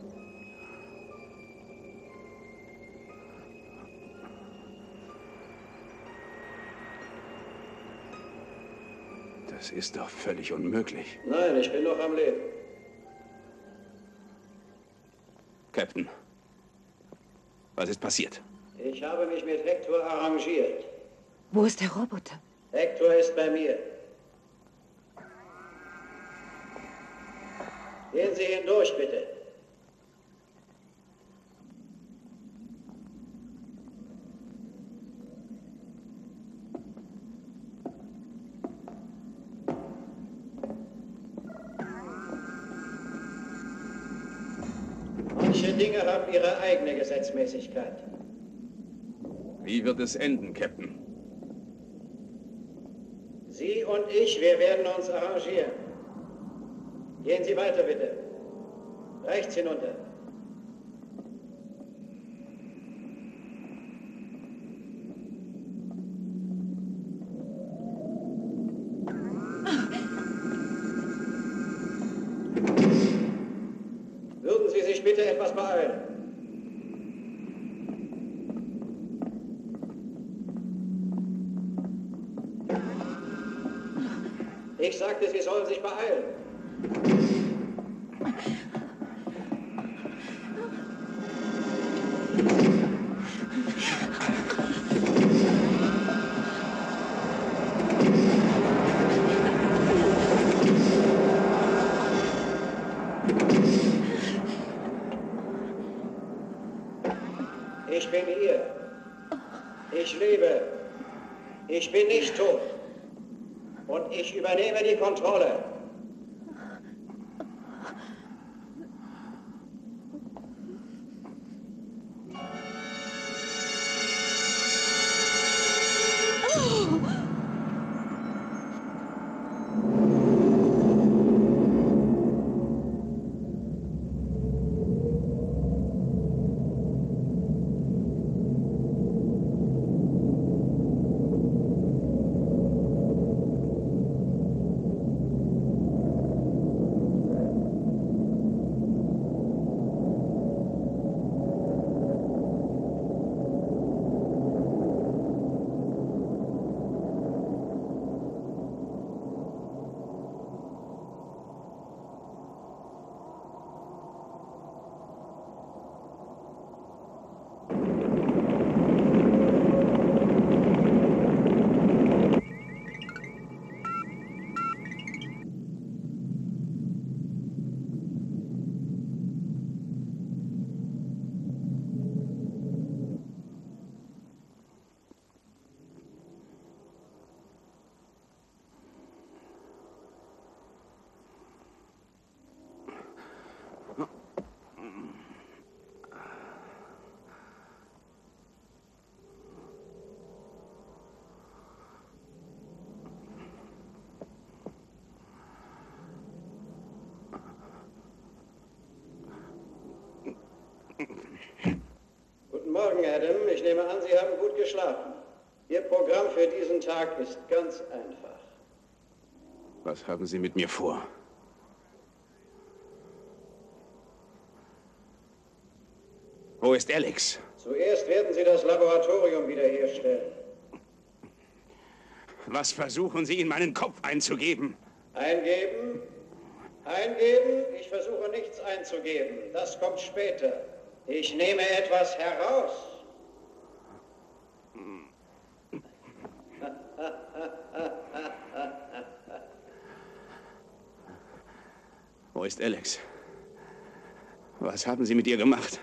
K: Das ist doch völlig unmöglich.
H: Nein, ich bin noch am Leben.
K: Captain, was ist passiert?
H: Ich habe mich mit Hector arrangiert.
J: Wo ist der Roboter?
H: Hector ist bei mir. Gehen Sie hindurch, bitte. Manche Dinge haben ihre eigene Gesetzmäßigkeit.
K: Wie wird es enden, Captain?
H: Sie und ich, wir werden uns arrangieren. Gehen Sie weiter, bitte. Rechts hinunter. Würden Sie sich bitte etwas beeilen? Ich sagte, Sie sollen sich beeilen. Ich bin hier. Ich lebe. Ich bin nicht tot. Und ich übernehme die Kontrolle. Guten Morgen, Adam. Ich nehme an, Sie haben gut geschlafen. Ihr Programm für diesen Tag ist ganz einfach.
K: Was haben Sie mit mir vor? Wo ist Alex?
H: Zuerst werden Sie das Laboratorium wiederherstellen.
K: Was versuchen Sie in meinen Kopf einzugeben?
H: Eingeben? Eingeben? Ich versuche nichts einzugeben. Das kommt später. Ich nehme etwas heraus.
K: Wo ist Alex? Was haben Sie mit ihr gemacht?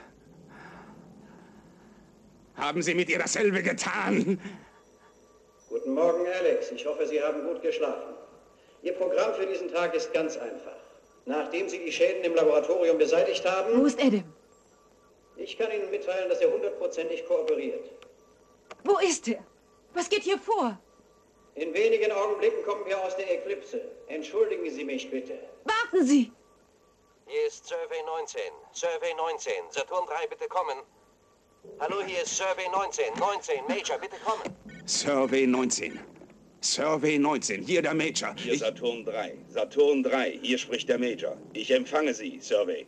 K: Haben Sie mit ihr dasselbe getan?
H: Guten Morgen, Alex. Ich hoffe, Sie haben gut geschlafen. Ihr Programm für diesen Tag ist ganz einfach. Nachdem Sie die Schäden im Laboratorium beseitigt haben...
J: Wo ist Adam?
H: Ich kann Ihnen mitteilen, dass er hundertprozentig kooperiert.
J: Wo ist er? Was geht hier vor?
H: In wenigen Augenblicken kommen wir aus der Eklipse. Entschuldigen Sie mich bitte.
J: Warten Sie!
E: Hier ist Survey neunzehn. Survey neunzehn. Saturn drei, bitte kommen. Hallo, hier ist Survey neunzehn. neunzehn, Major, bitte kommen.
G: Survey neunzehn. Survey neunzehn, hier der Major. Hier Saturn drei. Saturn drei, hier spricht der Major. Ich empfange Sie, Survey.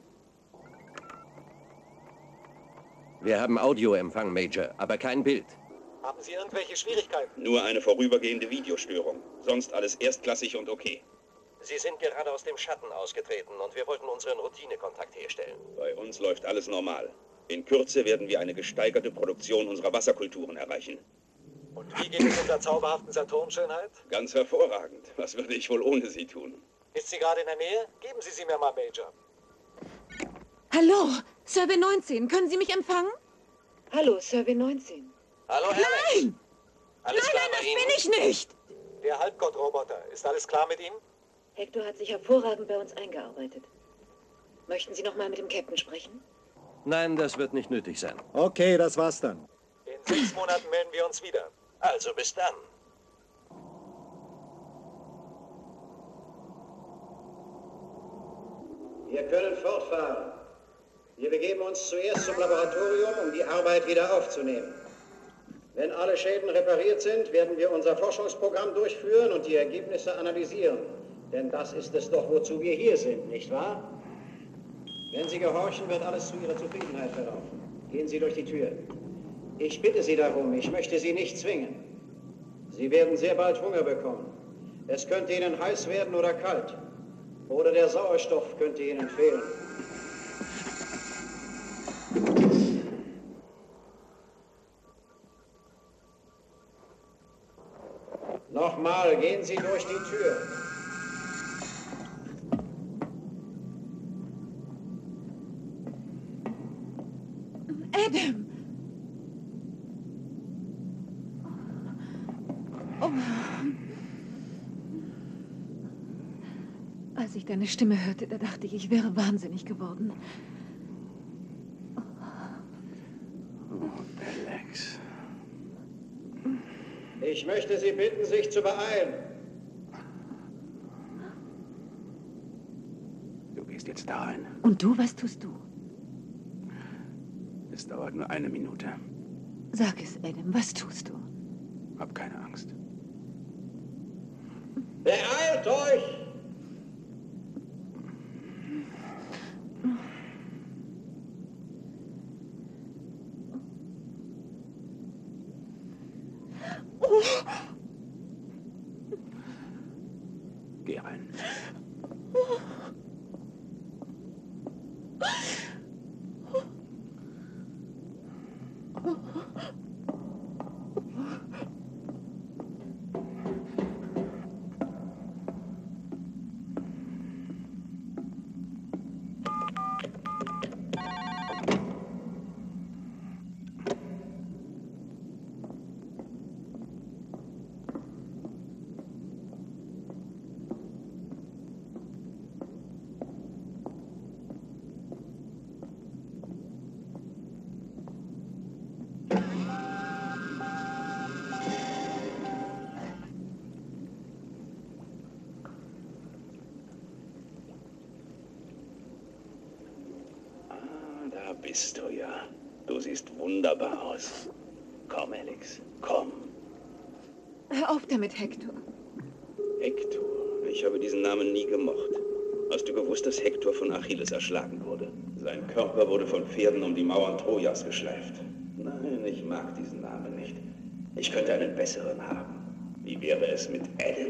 E: Wir haben Audioempfang, Major, aber kein Bild.
M: Haben Sie irgendwelche Schwierigkeiten?
G: Nur eine vorübergehende Videostörung. Sonst alles erstklassig und okay.
E: Sie sind gerade aus dem Schatten ausgetreten und wir wollten unseren Routinekontakt herstellen.
G: Bei uns läuft alles normal. In Kürze werden wir eine gesteigerte Produktion unserer Wasserkulturen erreichen.
M: Und wie geht es unserer zauberhaften Saturnschönheit?
G: Ganz hervorragend. Was würde ich wohl ohne Sie tun?
M: Ist sie gerade in der Nähe? Geben Sie sie mir mal, Major.
J: Hallo, Survey neunzehn, können Sie mich empfangen?
D: Hallo, Survey neunzehn.
E: Hallo, Alex.
J: Nein!
E: Alles
J: nein,
E: klar
J: nein,
E: bei
J: das
E: Ihnen?
J: bin ich nicht!
M: Der Halbgott-Roboter. Ist alles klar mit ihm?
D: Hector hat sich hervorragend bei uns eingearbeitet. Möchten Sie noch mal mit dem Captain sprechen?
E: Nein, das wird nicht nötig sein.
L: Okay, das war's dann.
M: In sechs Monaten melden wir uns wieder.
E: Also bis dann.
H: Wir können fortfahren. Wir begeben uns zuerst zum Laboratorium, um die Arbeit wieder aufzunehmen. Wenn alle Schäden repariert sind, werden wir unser Forschungsprogramm durchführen und die Ergebnisse analysieren. Denn das ist es doch, wozu wir hier sind, nicht wahr? Wenn Sie gehorchen, wird alles zu Ihrer Zufriedenheit verlaufen. Gehen Sie durch die Tür. Ich bitte Sie darum, ich möchte Sie nicht zwingen. Sie werden sehr bald Hunger bekommen. Es könnte Ihnen heiß werden oder kalt. Oder der Sauerstoff könnte Ihnen fehlen. Nochmal, gehen Sie durch die Tür.
J: Adam! Oh. Als ich deine Stimme hörte, da dachte ich, ich wäre wahnsinnig geworden.
K: Oh, Alex.
H: Ich möchte Sie bitten, sich zu beeilen.
K: Du gehst jetzt da rein.
J: Und du, was tust du?
K: Es dauert nur eine Minute.
J: Sag es, Adam, was tust du?
K: Hab keine Angst.
H: Beeilt euch!
K: Geh rein.
G: Da bist du ja. Du siehst wunderbar aus. Komm, Alex, komm.
J: Hör auf damit, Hector.
G: Hector? Ich habe diesen Namen nie gemocht. Hast du gewusst, dass Hector von Achilles erschlagen wurde? Sein Körper wurde von Pferden um die Mauern Trojas geschleift. Nein, ich mag diesen Namen nicht. Ich könnte einen besseren haben. Wie wäre es mit Adam?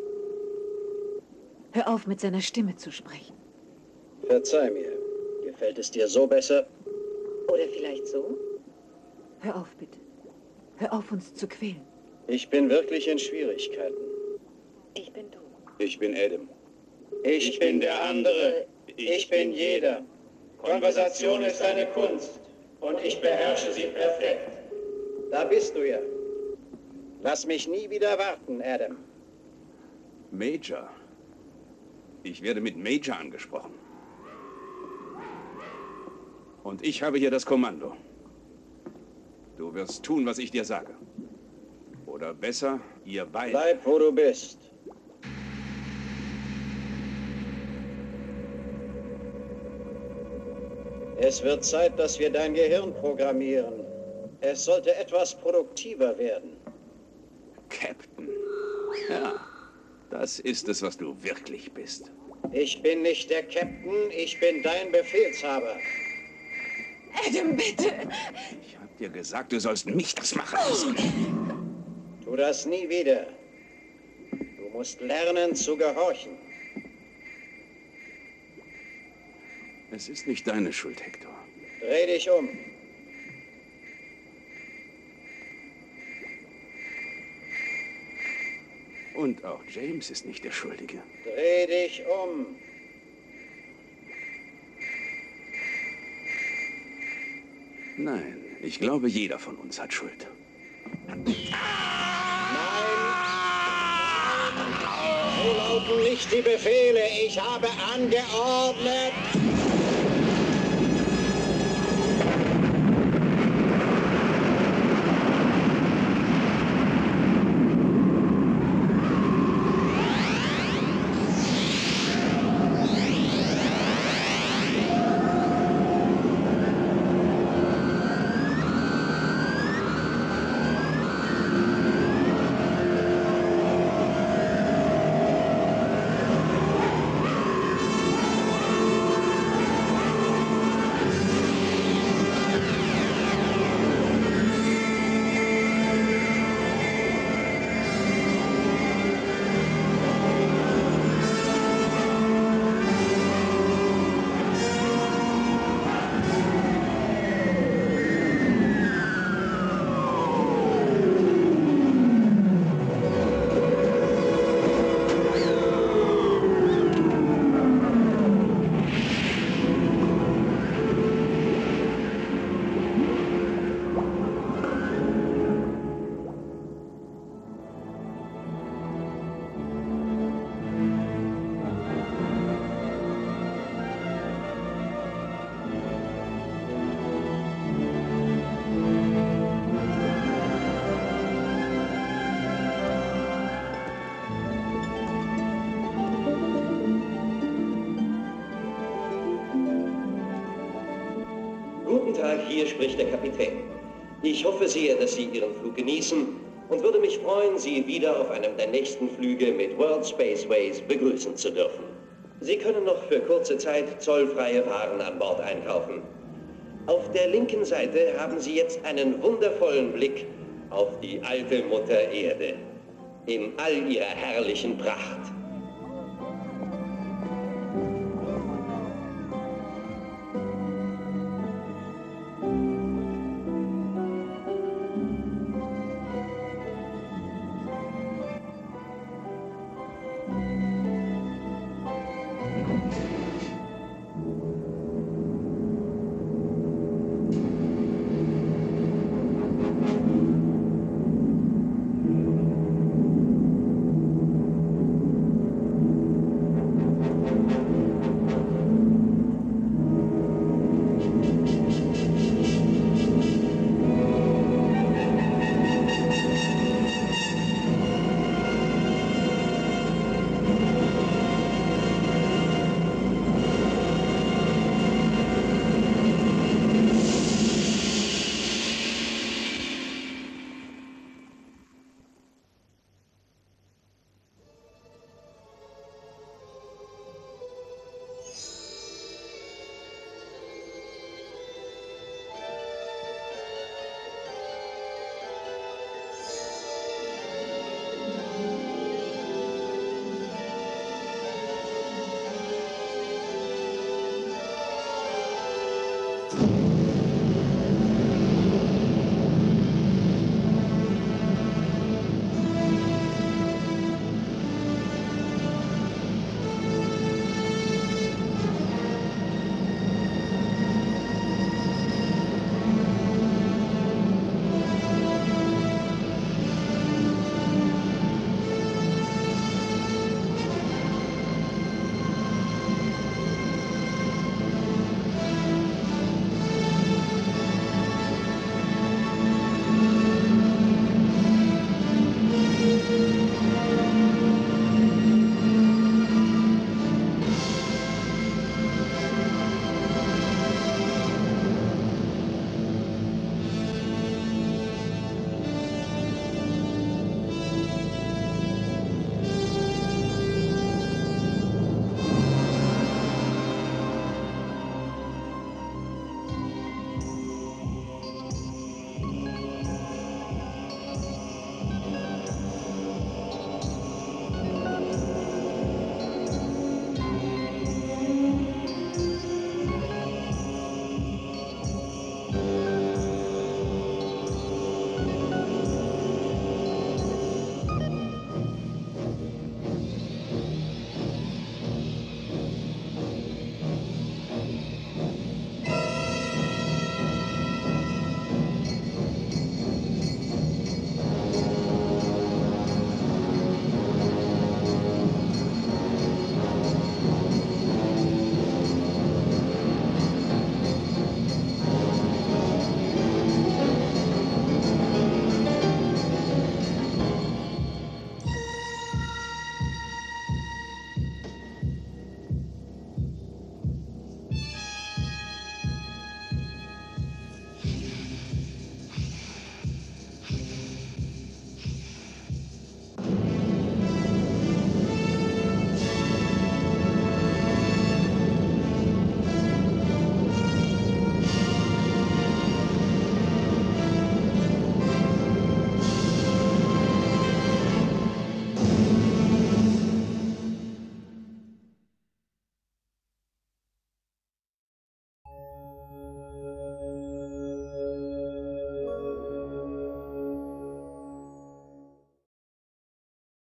J: Hör auf, mit seiner Stimme zu sprechen.
H: Verzeih mir. Gefällt es dir so besser?
D: Oder vielleicht so?
J: Hör auf, bitte. Hör auf, uns zu quälen.
H: Ich bin wirklich in Schwierigkeiten.
D: Ich bin du.
G: Ich bin Adam.
H: Ich, ich bin der andere. Ich bin jeder. Konversation ist eine Kunst. Und ich beherrsche sie perfekt. Da bist du ja. Lass mich nie wieder warten, Adam.
G: Major. Ich werde mit Major angesprochen. Und ich habe hier das Kommando. Du wirst tun, was ich dir sage. Oder besser, ihr beide.
H: Bleib, wo du bist. Es wird Zeit, dass wir dein Gehirn programmieren. Es sollte etwas produktiver werden.
G: Captain. Ja, das ist es, was du wirklich bist.
H: Ich bin nicht der Captain, ich bin dein Befehlshaber.
J: Adam, bitte!
G: Ich hab dir gesagt, du sollst mich das machen lassen.
H: Tu das nie wieder. Du musst lernen zu gehorchen.
G: Es ist nicht deine Schuld, Hector.
H: Dreh dich um.
G: Und auch James ist nicht der Schuldige.
H: Dreh dich um.
G: Nein, ich glaube, jeder von uns hat Schuld.
H: So lauten nicht die Befehle. Ich habe angeordnet.
E: Guten Tag, hier spricht der Kapitän. Ich hoffe sehr, dass Sie Ihren Flug genießen und würde mich freuen, Sie wieder auf einem der nächsten Flüge mit World Spaceways begrüßen zu dürfen. Sie können noch für kurze Zeit zollfreie Waren an Bord einkaufen. Auf der linken Seite haben Sie jetzt einen wundervollen Blick auf die alte Mutter Erde in all ihrer herrlichen Pracht.